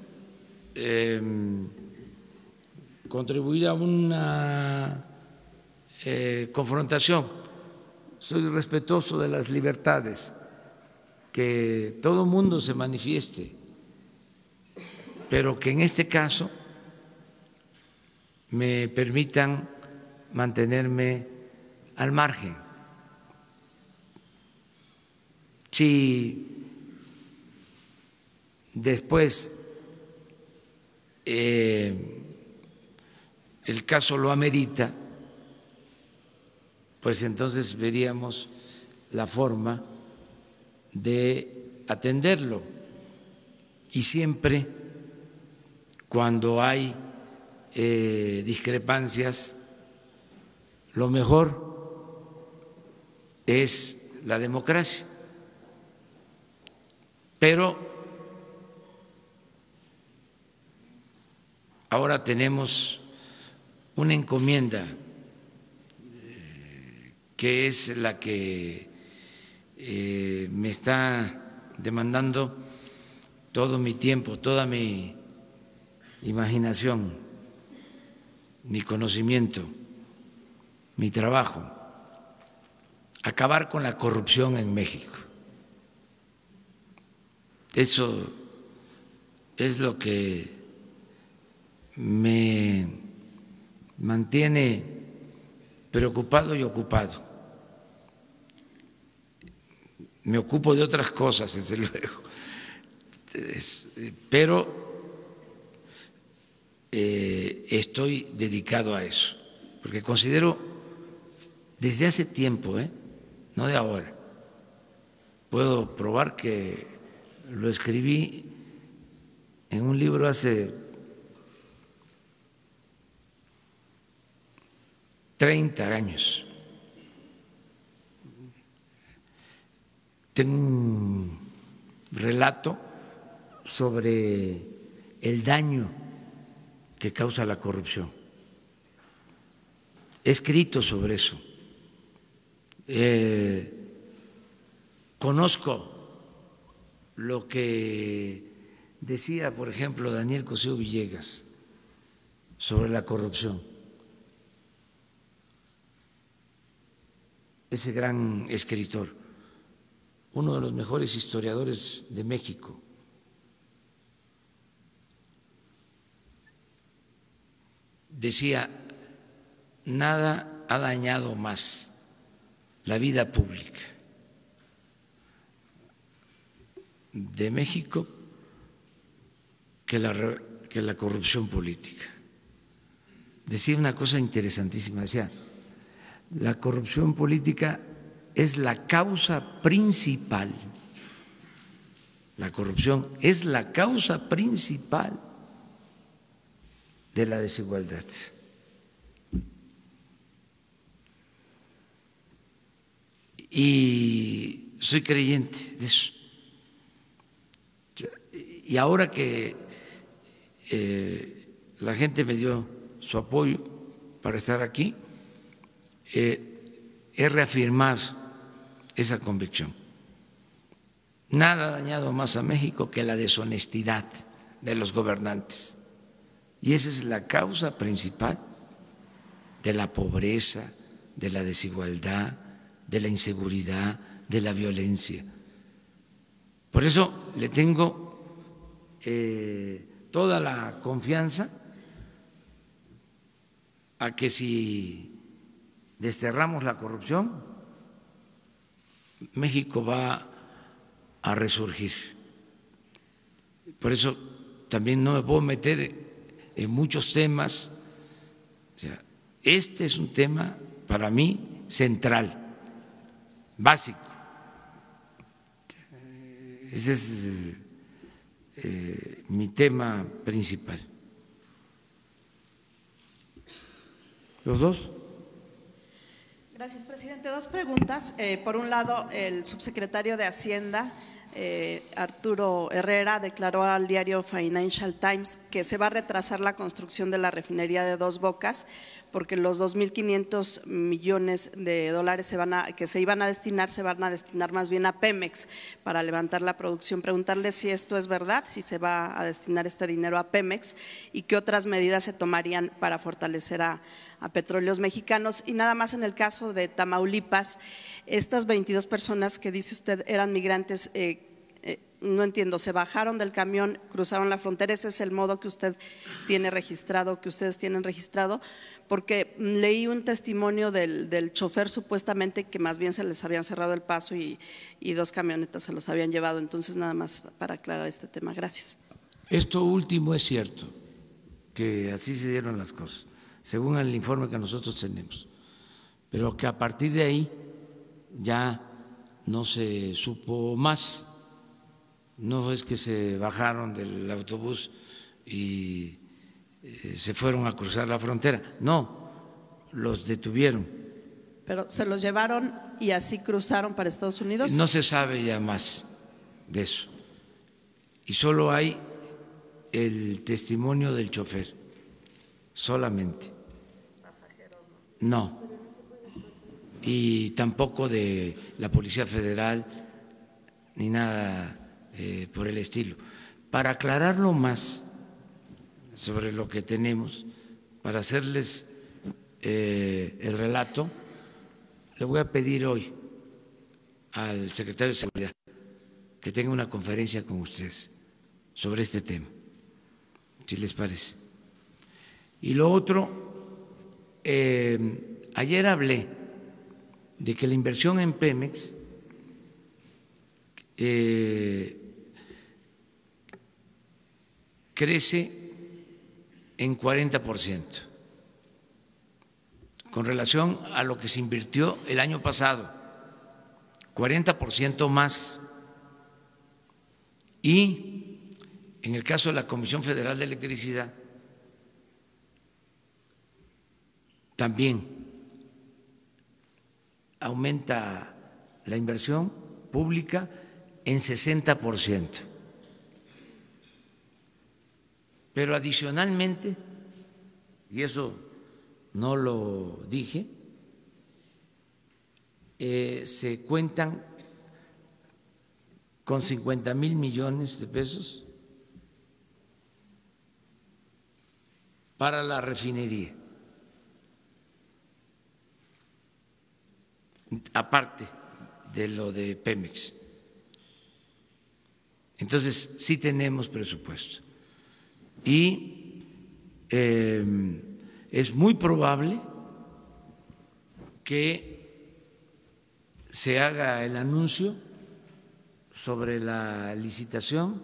contribuir a una confrontación. Soy respetuoso de las libertades, que todo mundo se manifieste, pero que en este caso me permitan mantenerme al margen. Si después el caso lo amerita, pues entonces veríamos la forma de atenderlo. Y siempre cuando hay discrepancias, lo mejor es la democracia. Pero ahora tenemos una encomienda que es la que me está demandando todo mi tiempo, toda mi imaginación, mi conocimiento, mi trabajo: acabar con la corrupción en México. Eso es lo que me mantiene preocupado y ocupado. Me ocupo de otras cosas, desde luego, pero estoy dedicado a eso, porque considero desde hace tiempo, no de ahora, puedo probar que lo escribí en un libro hace 30 años. Tengo un relato sobre el daño que causa la corrupción. He escrito sobre eso. Conozco lo que decía, por ejemplo, Daniel Cosío Villegas sobre la corrupción. ese gran escritor, uno de los mejores historiadores de México. Decía, nada ha dañado más la vida pública de México que la corrupción política. Decía una cosa interesantísima, decía, la corrupción política es la causa principal, la corrupción es la causa principal de la desigualdad. Y soy creyente de eso. Y ahora que la gente me dio su apoyo para estar aquí, he reafirmado esa convicción. Nada ha dañado más a México que la deshonestidad de los gobernantes. Y esa es la causa principal de la pobreza, de la desigualdad, de la inseguridad, de la violencia. Por eso le tengo toda la confianza a que si desterramos la corrupción, México va a resurgir. Por eso también no me puedo meter en muchos temas. O sea, este es un tema para mí central, básico. Ese es mi tema principal. ¿Los dos? Gracias, presidente. Dos preguntas. Por un lado, el subsecretario de Hacienda, Arturo Herrera, declaró al diario Financial Times que se va a retrasar la construcción de la refinería de Dos Bocas porque los 2.500 millones de dólares que se iban a destinar más bien a Pemex para levantar la producción. Preguntarle si esto es verdad, si se va a destinar este dinero a Pemex y qué otras medidas se tomarían para fortalecer a Petróleos Mexicanos. Y nada más en el caso de Tamaulipas, estas 22 personas que dice usted eran migrantes, no entiendo, se bajaron del camión, cruzaron la frontera, ese es el modo que usted tiene registrado, que ustedes tienen registrado, porque leí un testimonio del chofer supuestamente que más bien se les habían cerrado el paso y dos camionetas se los habían llevado. Entonces nada más para aclarar este tema. Gracias. Esto último es cierto, que así se dieron las cosas, según el informe que nosotros tenemos, pero que a partir de ahí ya no se supo más. No es que se bajaron del autobús y se fueron a cruzar la frontera, no, los detuvieron. ¿Pero se los llevaron y así cruzaron para Estados Unidos? No se sabe ya más de eso y solo hay el testimonio del chofer, solamente. No, y tampoco de la Policía Federal ni nada por el estilo. Para aclararlo más sobre lo que tenemos, para hacerles el relato, le voy a pedir hoy al secretario de Seguridad que tenga una conferencia con ustedes sobre este tema, si les parece. Y lo otro, ayer hablé de que la inversión en Pemex crece en 40% con relación a lo que se invirtió el año pasado, 40% más. Y en el caso de la Comisión Federal de Electricidad, también aumenta la inversión pública en 60%. Pero adicionalmente, y eso no lo dije, se cuentan con 50,000 millones de pesos para la refinería. aparte de lo de Pemex. Entonces, sí tenemos presupuesto. Y es muy probable que se haga el anuncio sobre la licitación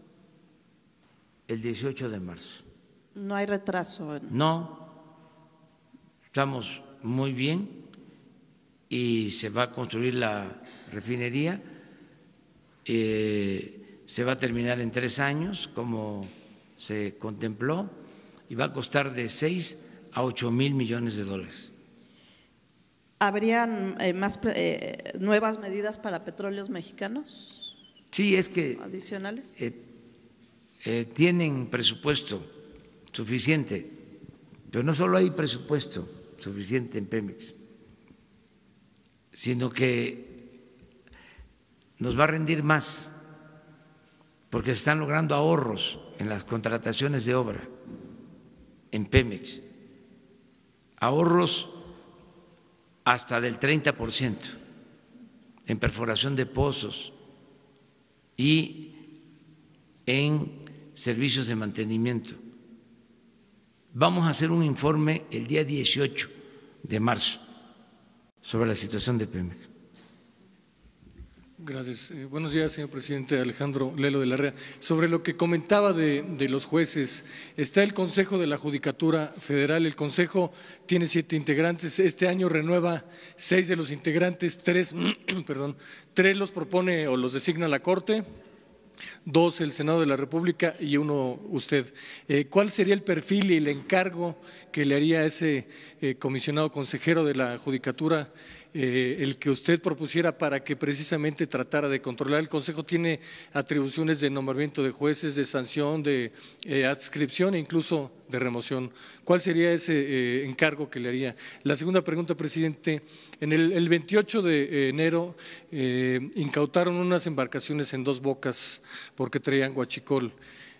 el 18 de marzo. No hay retraso. No, estamos muy bien y se va a construir la refinería. Se va a terminar en 3 años, como se contempló, y va a costar de 6 a 8 mil millones de dólares. ¿Habrían nuevas medidas para petróleos mexicanos? Sí, es que adicionales. Tienen presupuesto suficiente, pero no solo hay presupuesto suficiente en Pemex, sino que nos va a rendir más porque se están logrando ahorros en las contrataciones de obra en Pemex, ahorros hasta del 30% en perforación de pozos y en servicios de mantenimiento. Vamos a hacer un informe el día 18 de marzo sobre la situación de Pemex. Gracias. Buenos días, señor presidente. Alejandro Lelo de la Rea. Sobre lo que comentaba de los jueces, está el Consejo de la Judicatura Federal. El Consejo tiene 7 integrantes. Este año renueva 6 de los integrantes, 3 los propone o los designa la Corte, 2 el Senado de la República y 1 usted. ¿Cuál sería el perfil y el encargo que le haría a ese comisionado consejero de la Judicatura el que usted propusiera para que precisamente tratara de controlar? El Consejo tiene atribuciones de nombramiento de jueces, de sanción, de adscripción e incluso de remoción. ¿Cuál sería ese encargo que le haría? La segunda pregunta, presidente. El 28 de enero incautaron unas embarcaciones en Dos Bocas porque traían huachicol.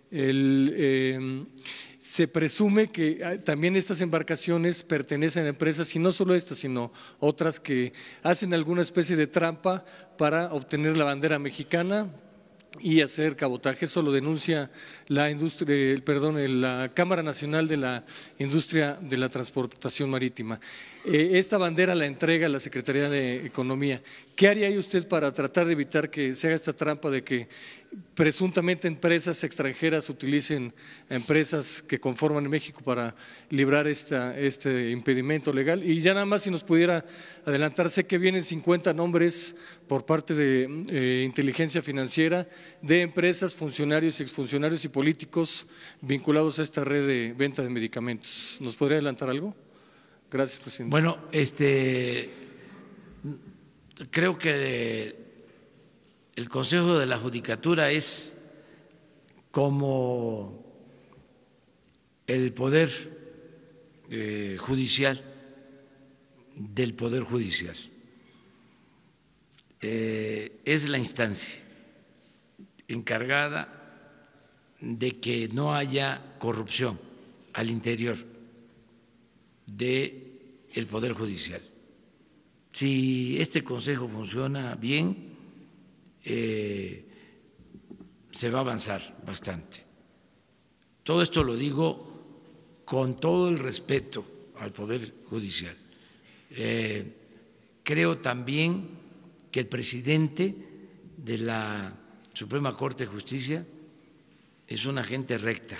Se presume que también estas embarcaciones pertenecen a empresas, y no solo estas, sino otras que hacen alguna especie de trampa para obtener la bandera mexicana y hacer cabotaje. Eso lo denuncia la Cámara Nacional de la Industria de la Transportación Marítima. Esta bandera la entrega la Secretaría de Economía. ¿Qué haría usted para tratar de evitar que se haga esta trampa de que presuntamente empresas extranjeras utilicen a empresas que conforman México para librar este impedimento legal? Y ya nada más si nos pudiera adelantar, sé que vienen 50 nombres por parte de inteligencia financiera de empresas, funcionarios, exfuncionarios y políticos vinculados a esta red de venta de medicamentos. ¿Nos podría adelantar algo? Gracias, presidente. Bueno, creo que el Consejo de la Judicatura es como el poder judicial del Poder Judicial. Es la instancia encargada de que no haya corrupción al interior del Poder Judicial. Si este Consejo funciona bien, se va a avanzar bastante. Todo esto lo digo con todo el respeto al Poder Judicial. Creo también que el presidente de la Suprema Corte de Justicia es una gente recta,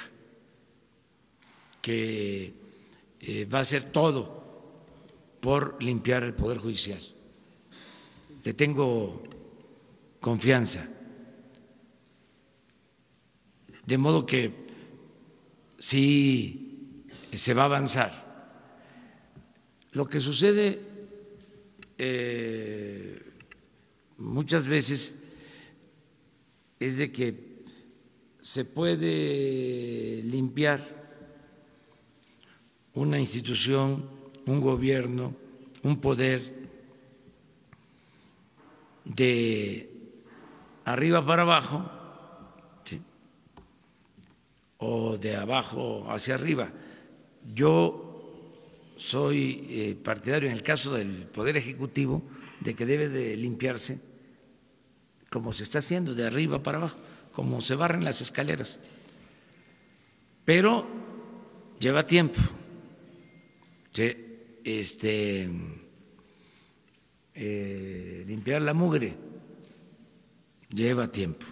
que va a hacer todo por limpiar el Poder Judicial. Le tengo confianza. De modo que sí se va a avanzar. Lo que sucede muchas veces es de que se puede limpiar una institución, un gobierno, un poder de arriba para abajo, ¿sí?, o de abajo hacia arriba. Yo soy partidario, en el caso del Poder Ejecutivo, de que debe de limpiarse como se está haciendo, de arriba para abajo, como se barren las escaleras. Pero lleva tiempo. Limpiar la mugre lleva tiempo.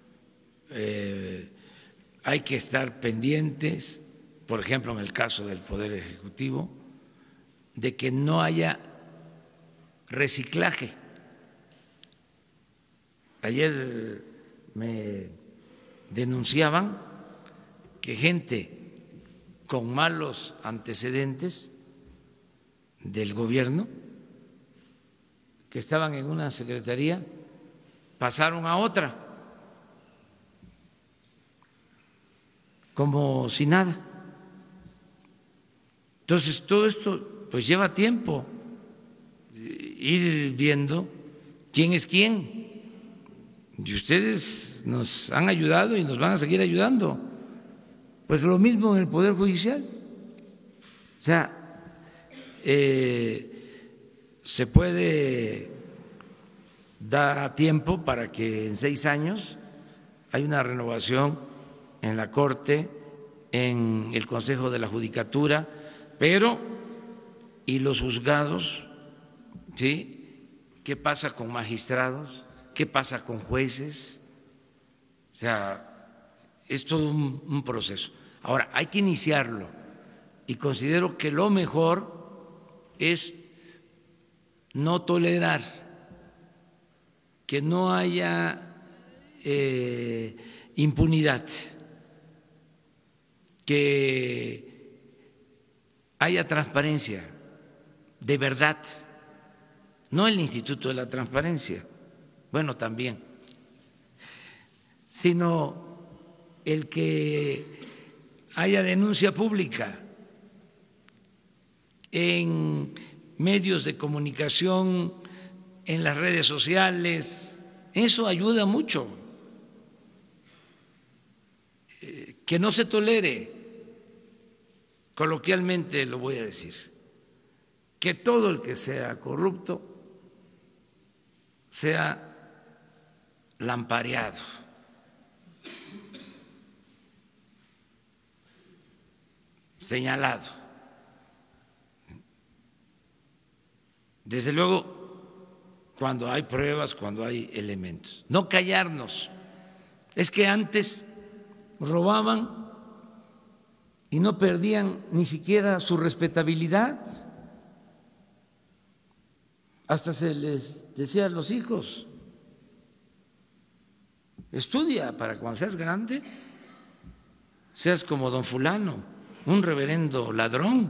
Hay que estar pendientes, por ejemplo, en el caso del Poder Ejecutivo, de que no haya reciclaje. Ayer me denunciaban que gente con malos antecedentes del gobierno, que estaban en una secretaría, pasaron a otra, como si nada. Entonces, todo esto pues lleva tiempo, ir viendo quién es quién. Y ustedes nos han ayudado y nos van a seguir ayudando. Pues lo mismo en el Poder Judicial. O sea, se puede dar tiempo para que en 6 años haya una renovación en la Corte, en el Consejo de la Judicatura, pero ¿y los juzgados? ¿Sí? ¿Qué pasa con magistrados? ¿Qué pasa con jueces? O sea, es todo un proceso. Ahora, hay que iniciarlo y considero que lo mejor es no tolerar que no haya impunidad, que haya transparencia de verdad, no el Instituto de la Transparencia, bueno, también, sino el que haya denuncia pública en medios de comunicación, en las redes sociales. Eso ayuda mucho. Que no se tolere, coloquialmente lo voy a decir, que todo el que sea corrupto sea lampareado. Señalado. Desde luego, cuando hay pruebas, cuando hay elementos. No callarnos. Es que antes robaban y no perdían ni siquiera su respetabilidad. Hasta se les decía a los hijos: estudia para cuando seas grande, seas como don fulano, un reverendo ladrón.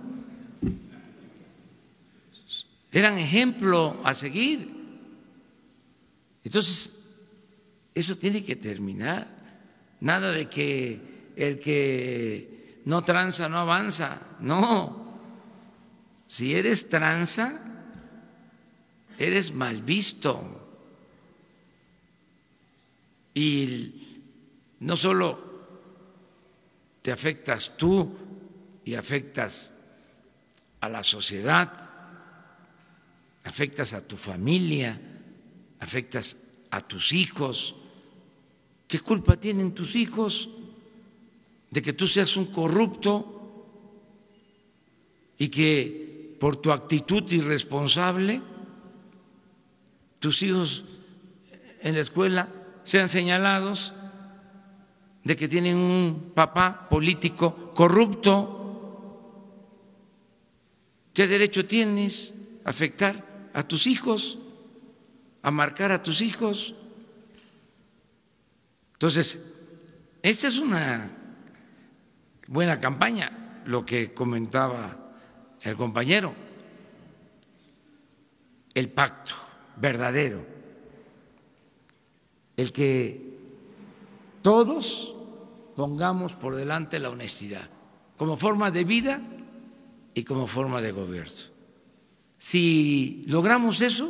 Eran ejemplo a seguir. Entonces, eso tiene que terminar. Nada de que el que no tranza no avanza. No. Si eres tranza, eres mal visto. Y no solo te afectas tú y afectas a la sociedad, afectas a tu familia, afectas a tus hijos. ¿Qué culpa tienen tus hijos de que tú seas un corrupto y que por tu actitud irresponsable tus hijos en la escuela sean señalados de que tienen un papá político corrupto? ¿Qué derecho tienes a afectar a tus hijos, a marcar a tus hijos? Entonces, esta es una buena campaña, lo que comentaba el compañero, el pacto verdadero, el que todos pongamos por delante la honestidad como forma de vida y como forma de gobierno. Si logramos eso,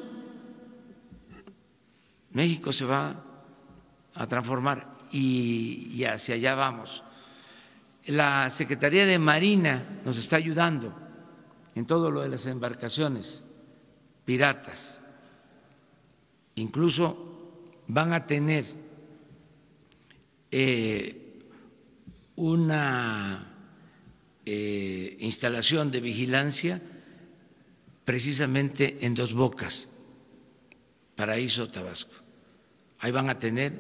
México se va a transformar y hacia allá vamos. La Secretaría de Marina nos está ayudando en todo lo de las embarcaciones piratas. incluso van a tener una instalación de vigilancia precisamente en Dos Bocas, Paraíso, Tabasco. Ahí van a tener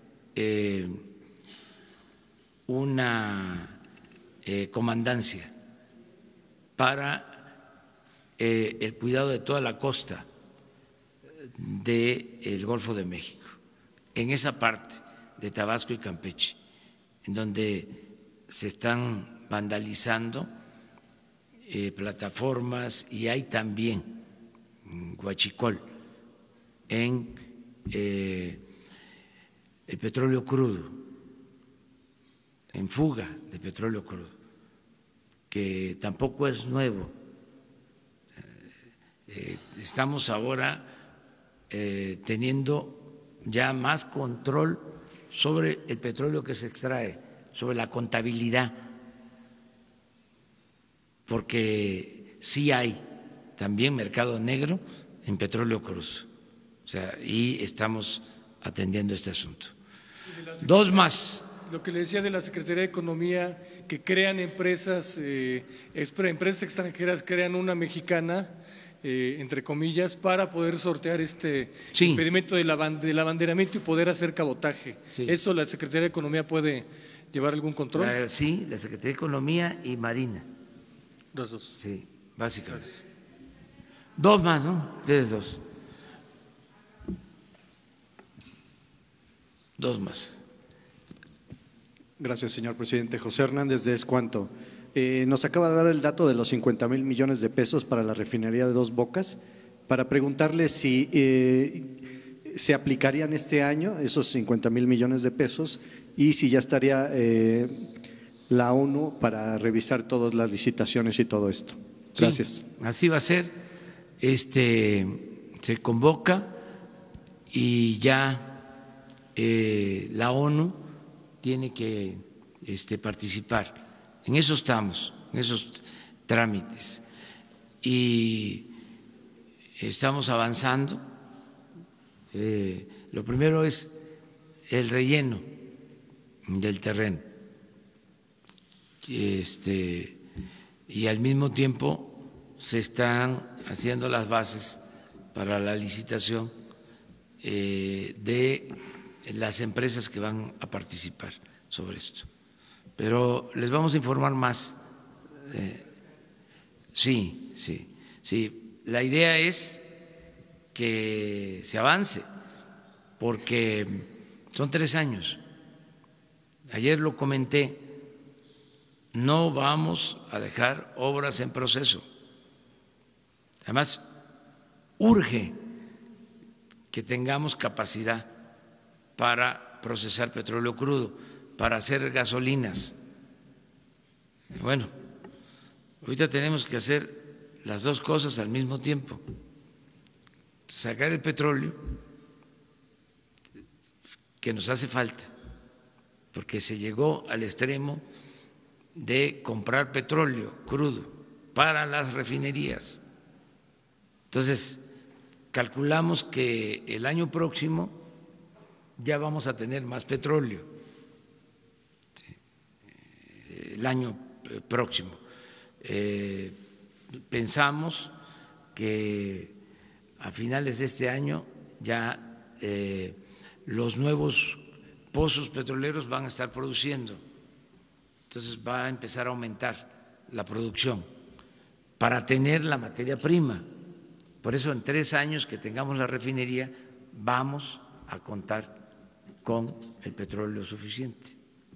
una comandancia para el cuidado de toda la costa del Golfo de México, en esa parte de Tabasco y Campeche, en donde se están vandalizando plataformas, y hay también huachicol en el petróleo crudo, en fuga de petróleo crudo, que tampoco es nuevo. Estamos ahora teniendo ya más control sobre el petróleo que se extrae, sobre la contabilidad, porque sí hay también mercado negro en petróleo crudo. O sea, y estamos atendiendo este asunto. Dos más. Lo que le decía de la Secretaría de Economía, que crean empresas, empresas extranjeras crean una mexicana, entre comillas, para poder sortear este impedimento del abanderamiento y poder hacer cabotaje. Sí. ¿Eso la Secretaría de Economía puede llevar algún control? Sí, la Secretaría de Economía y Marina. Los dos. Sí, básicamente. Gracias. Dos más, ¿no? Ustedes dos. Dos más. Gracias, señor presidente. José Hernández de Escuanto. Nos acaba de dar el dato de los 50,000 millones de pesos para la refinería de Dos Bocas, para preguntarle si se aplicarían este año esos 50,000 millones de pesos y si ya estaría la ONU para revisar todas las licitaciones y todo esto. Gracias. Sí, así va a ser. Se convoca y ya la ONU tiene que participar. En eso estamos, en esos trámites. Y estamos avanzando. Lo primero es el relleno del terreno. Y al mismo tiempo se están haciendo las bases para la licitación de las empresas que van a participar sobre esto. Pero les vamos a informar más. Sí. La idea es que se avance, porque son 3 años. Ayer lo comenté, no vamos a dejar obras en proceso. Además, urge que tengamos capacidad para procesar petróleo crudo, para hacer gasolinas. Bueno, ahorita tenemos que hacer las dos cosas al mismo tiempo. Sacar el petróleo que nos hace falta, porque se llegó al extremo de comprar petróleo crudo para las refinerías. Entonces, calculamos que el año próximo ya vamos a tener más petróleo. El año próximo. Pensamos que a finales de este año ya los nuevos pozos petroleros van a estar produciendo. Entonces va a empezar a aumentar la producción para tener la materia prima. Por eso en 3 años que tengamos la refinería vamos a contar con el petróleo suficiente.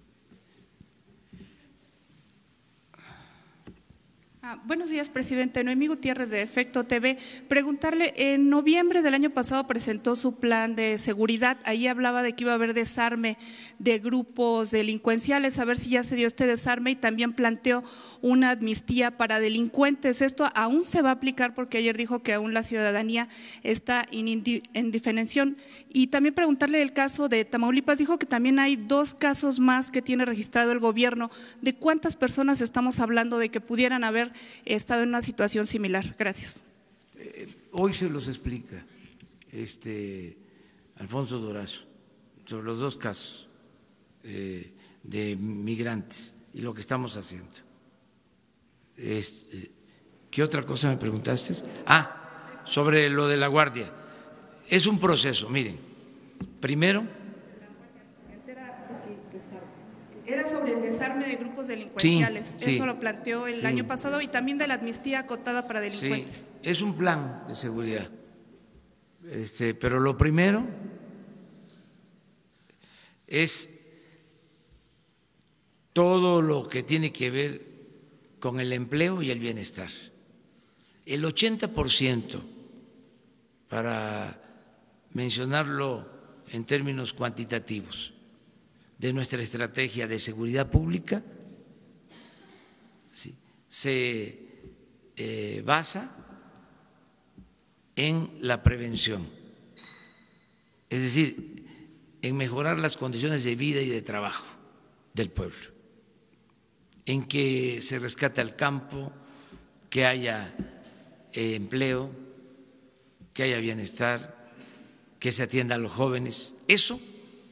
Buenos días, presidente. Noemí Gutiérrez de Efecto TV. Preguntarle, en noviembre del año pasado presentó su plan de seguridad. Ahí hablaba de que iba a haber desarme de grupos delincuenciales, a ver si ya se dio este desarme, y también planteó una amnistía para delincuentes. ¿Esto aún se va a aplicar? Porque ayer dijo que aún la ciudadanía está en diferenciación. Y también preguntarle el caso de Tamaulipas. Dijo que también hay 2 casos más que tiene registrado el gobierno. ¿De cuántas personas estamos hablando de que pudieran haber estado en una situación similar? Gracias. Hoy se los explica Alfonso Durazo, sobre los dos casos de migrantes y lo que estamos haciendo. ¿Qué otra cosa me preguntaste? Sobre lo de la Guardia. Es un proceso, miren. Primero, era sobre el desarme de grupos delincuenciales. Sí, eso lo planteó el año pasado, y también de la amnistía acotada para delincuentes. Sí, es un plan de seguridad. Pero lo primero es todo lo que tiene que ver con el empleo y el bienestar. El 80%, para mencionarlo en términos cuantitativos, de nuestra estrategia de seguridad pública se basa en la prevención, es decir, en mejorar las condiciones de vida y de trabajo del pueblo, en que se rescate al campo, que haya empleo, que haya bienestar, que se atienda a los jóvenes. Eso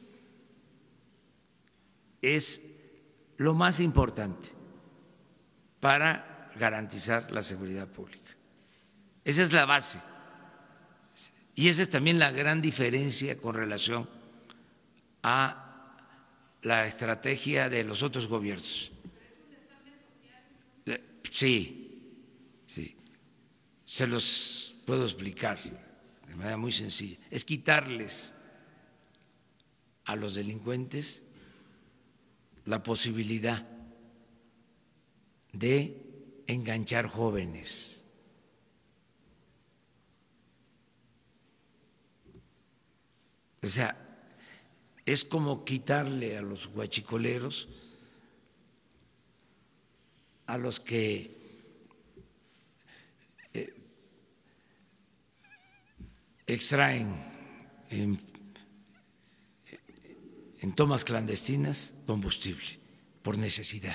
es lo más importante para garantizar la seguridad pública. Esa es la base. Y esa es también la gran diferencia con relación a la estrategia de los otros gobiernos. Sí, se los puedo explicar de manera muy sencilla. Es quitarles a los delincuentes la posibilidad de enganchar jóvenes. O sea, es como quitarle a los huachicoleros, a los que extraen en tomas clandestinas combustible por necesidad.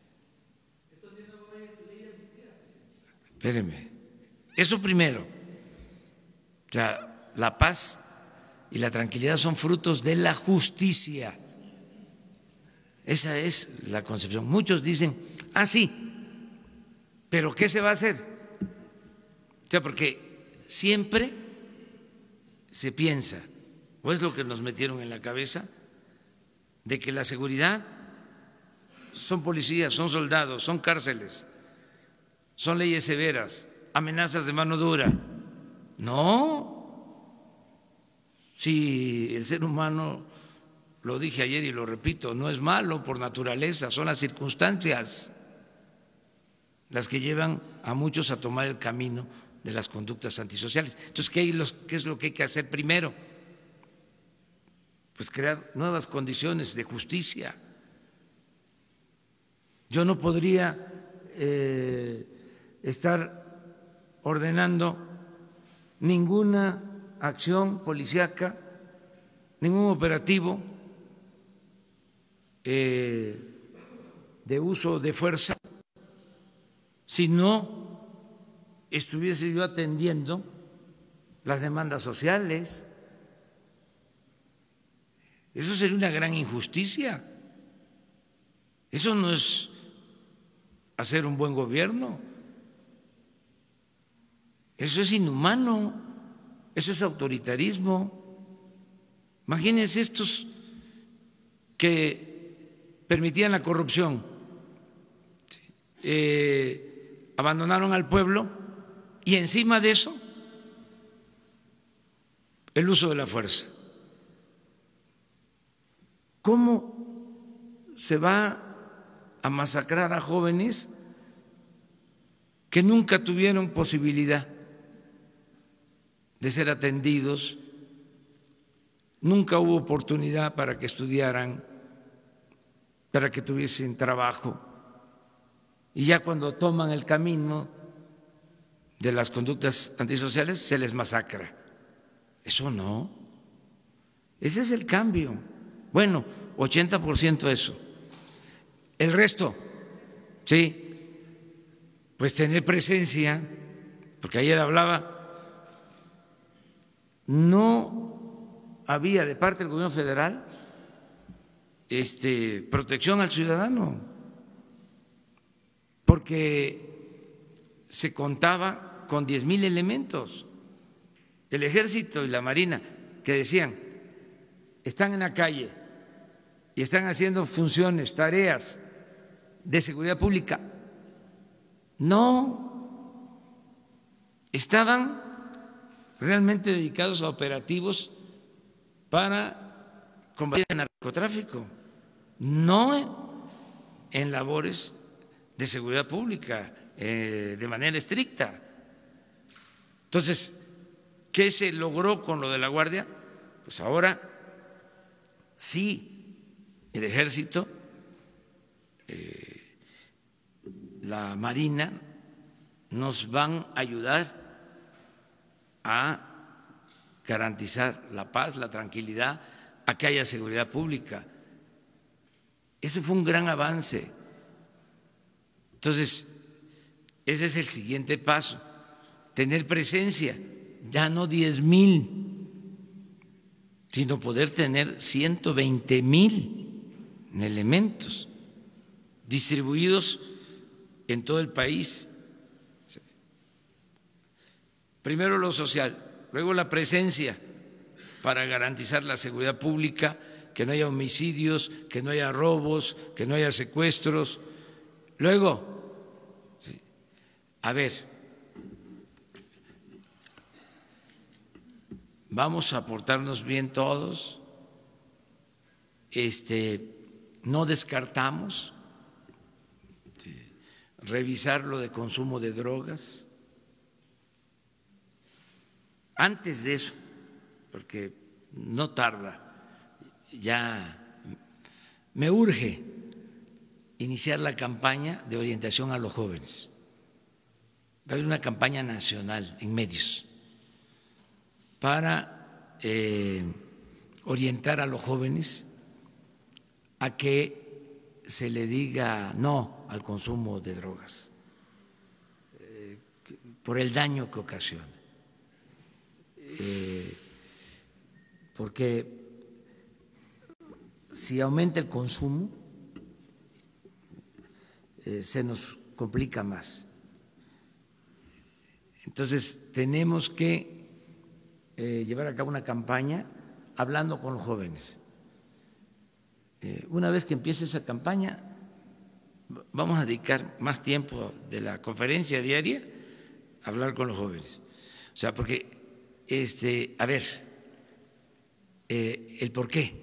Espérenme. Eso primero. O sea, la paz y la tranquilidad son frutos de la justicia. Esa es la concepción. Muchos dicen, sí, pero ¿qué se va a hacer? O sea, porque siempre se piensa, o es lo que nos metieron en la cabeza, de que la seguridad son policías, son soldados, son cárceles, son leyes severas, amenazas de mano dura. No, si el ser humano, lo dije ayer y lo repito, no es malo por naturaleza, son las circunstancias las que llevan a muchos a tomar el camino de las conductas antisociales. Entonces, ¿qué es lo que hay que hacer primero? Pues crear nuevas condiciones de justicia. Yo no podría estar ordenando ninguna acción policíaca, ningún operativo de uso de fuerza, si no estuviese yo atendiendo las demandas sociales. Eso sería una gran injusticia. Eso no es hacer un buen gobierno. Eso es inhumano. Eso es autoritarismo. Imagínense estos que permitían la corrupción, abandonaron al pueblo y encima de eso el uso de la fuerza. ¿Cómo se va a masacrar a jóvenes que nunca tuvieron posibilidad de ser atendidos, nunca hubo oportunidad para que estudiaran, para que tuviesen trabajo, y ya cuando toman el camino de las conductas antisociales se les masacra? Eso no. Ese es el cambio. Bueno, 80% eso. El resto, sí, pues tener presencia, porque ayer hablaba, no había de parte del gobierno federal protección al ciudadano, porque se contaba con 10,000 elementos. El Ejército y la Marina, que decían, están en la calle y están haciendo funciones, tareas de seguridad pública. No, estaban realmente dedicados a operativos para combatir el narcotráfico, no en labores de seguridad pública de manera estricta. Entonces, ¿qué se logró con lo de la Guardia? Pues ahora sí, el Ejército, la Marina nos van a ayudar a garantizar la paz, la tranquilidad, a que haya seguridad pública. Ese fue un gran avance. Entonces, ese es el siguiente paso, tener presencia, ya no 10,000, sino poder tener 120,000 elementos distribuidos en todo el país. Primero lo social, luego la presencia para garantizar la seguridad pública, que no haya homicidios, que no haya robos, que no haya secuestros. Luego, a ver, vamos a portarnos bien todos, no descartamos revisar lo de consumo de drogas. Antes de eso, porque no tarda, ya me urge iniciar la campaña de orientación a los jóvenes. Va a haber una campaña nacional en medios para orientar a los jóvenes a que se le diga no al consumo de drogas por el daño que ocasiona. Porque si aumenta el consumo, se nos complica más. Entonces, tenemos que llevar a cabo una campaña hablando con los jóvenes. Una vez que empiece esa campaña, vamos a dedicar más tiempo de la conferencia diaria a hablar con los jóvenes. O sea, porque a ver, el porqué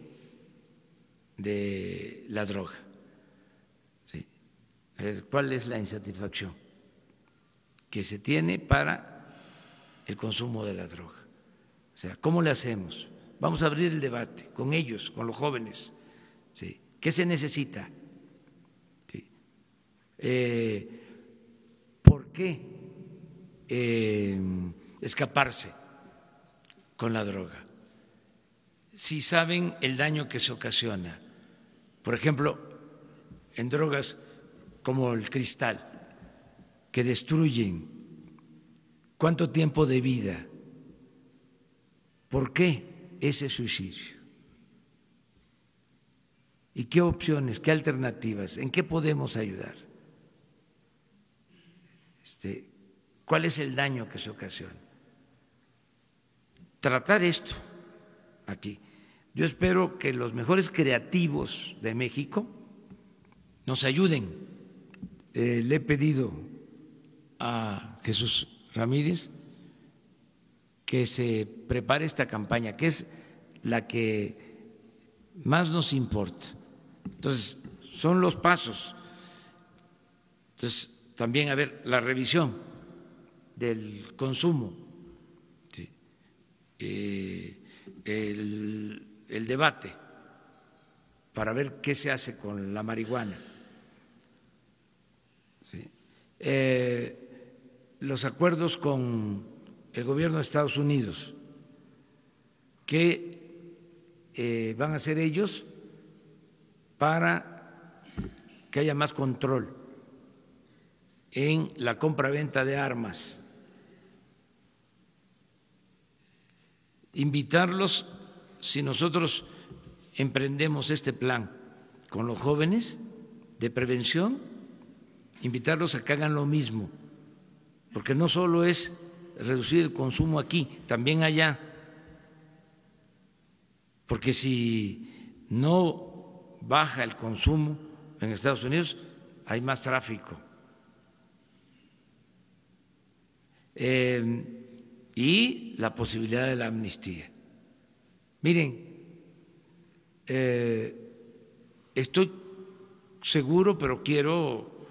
de la droga, ¿sí? A ver, ¿cuál es la insatisfacción que se tiene para el consumo de la droga? O sea, ¿cómo le hacemos? Vamos a abrir el debate con ellos, con los jóvenes, ¿sí? ¿Qué se necesita? ¿Sí? ¿Por qué escaparse con la droga? Si saben el daño que se ocasiona, por ejemplo, en drogas como el cristal, que destruyen, ¿cuánto tiempo de vida? ¿Por qué ese suicidio? ¿Y qué opciones, qué alternativas, en qué podemos ayudar? ¿Cuál es el daño que se ocasiona? Tratar esto aquí. Yo espero que los mejores creativos de México nos ayuden. Le he pedido a Jesús Ramírez que se prepare esta campaña, que es la que más nos importa. Entonces, son los pasos. Entonces, también, a ver, la revisión del consumo, ¿sí? El debate para ver qué se hace con la marihuana, ¿sí? Los acuerdos con el gobierno de Estados Unidos, que van a hacer ellos para que haya más control en la compra-venta de armas, invitarlos si nosotros emprendemos este plan con los jóvenes de prevención, invitarlos a que hagan lo mismo, porque no solo es reducir el consumo aquí, también allá, porque si no baja el consumo en Estados Unidos, hay más tráfico. Y la posibilidad de la amnistía. Miren, estoy seguro, pero quiero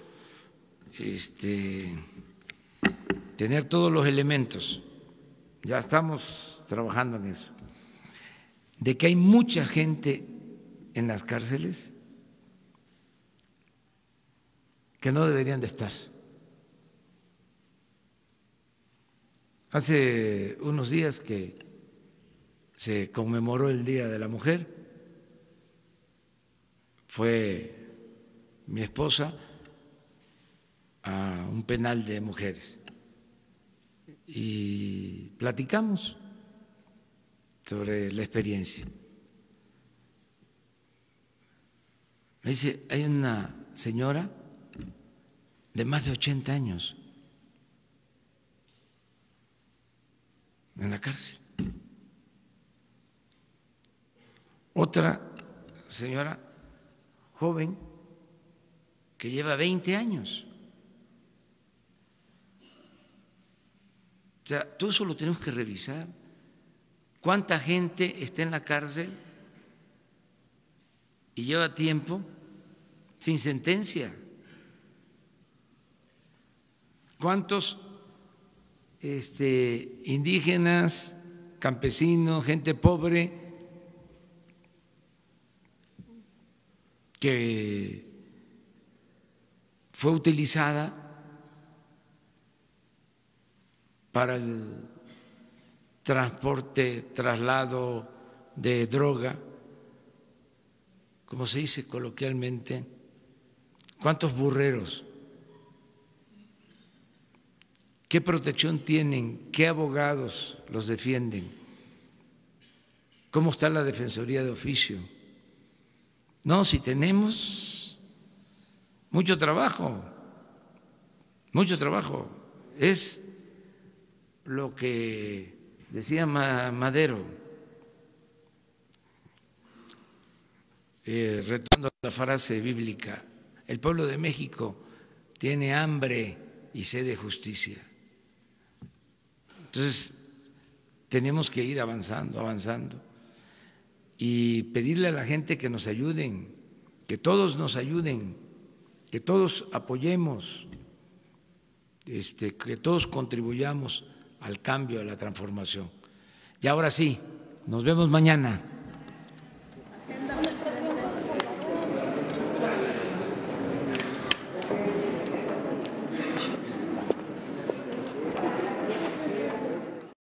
tener todos los elementos, ya estamos trabajando en eso, de que hay mucha gente en las cárceles que no deberían de estar. Hace unos días que se conmemoró el Día de la Mujer, fue mi esposa a un penal de mujeres y platicamos sobre la experiencia. Me dice, hay una señora de más de 80 años en la cárcel. Otra señora joven que lleva 20 años. O sea, todo eso lo tenemos que revisar. ¿Cuánta gente está en la cárcel y lleva tiempo sin sentencia? ¿Cuántos indígenas, campesinos, gente pobre que fue utilizada para el transporte, traslado de droga, como se dice coloquialmente? ¿Cuántos burreros? ¿Qué protección tienen? ¿Qué abogados los defienden? ¿Cómo está la Defensoría de Oficio? No, si tenemos mucho trabajo, es lo que decía Madero, retomando la frase bíblica, el pueblo de México tiene hambre y sed de justicia. Entonces, tenemos que ir avanzando y pedirle a la gente que nos ayuden, que todos nos ayuden, que todos apoyemos, que todos contribuyamos al cambio, a la transformación. Y ahora sí, nos vemos mañana.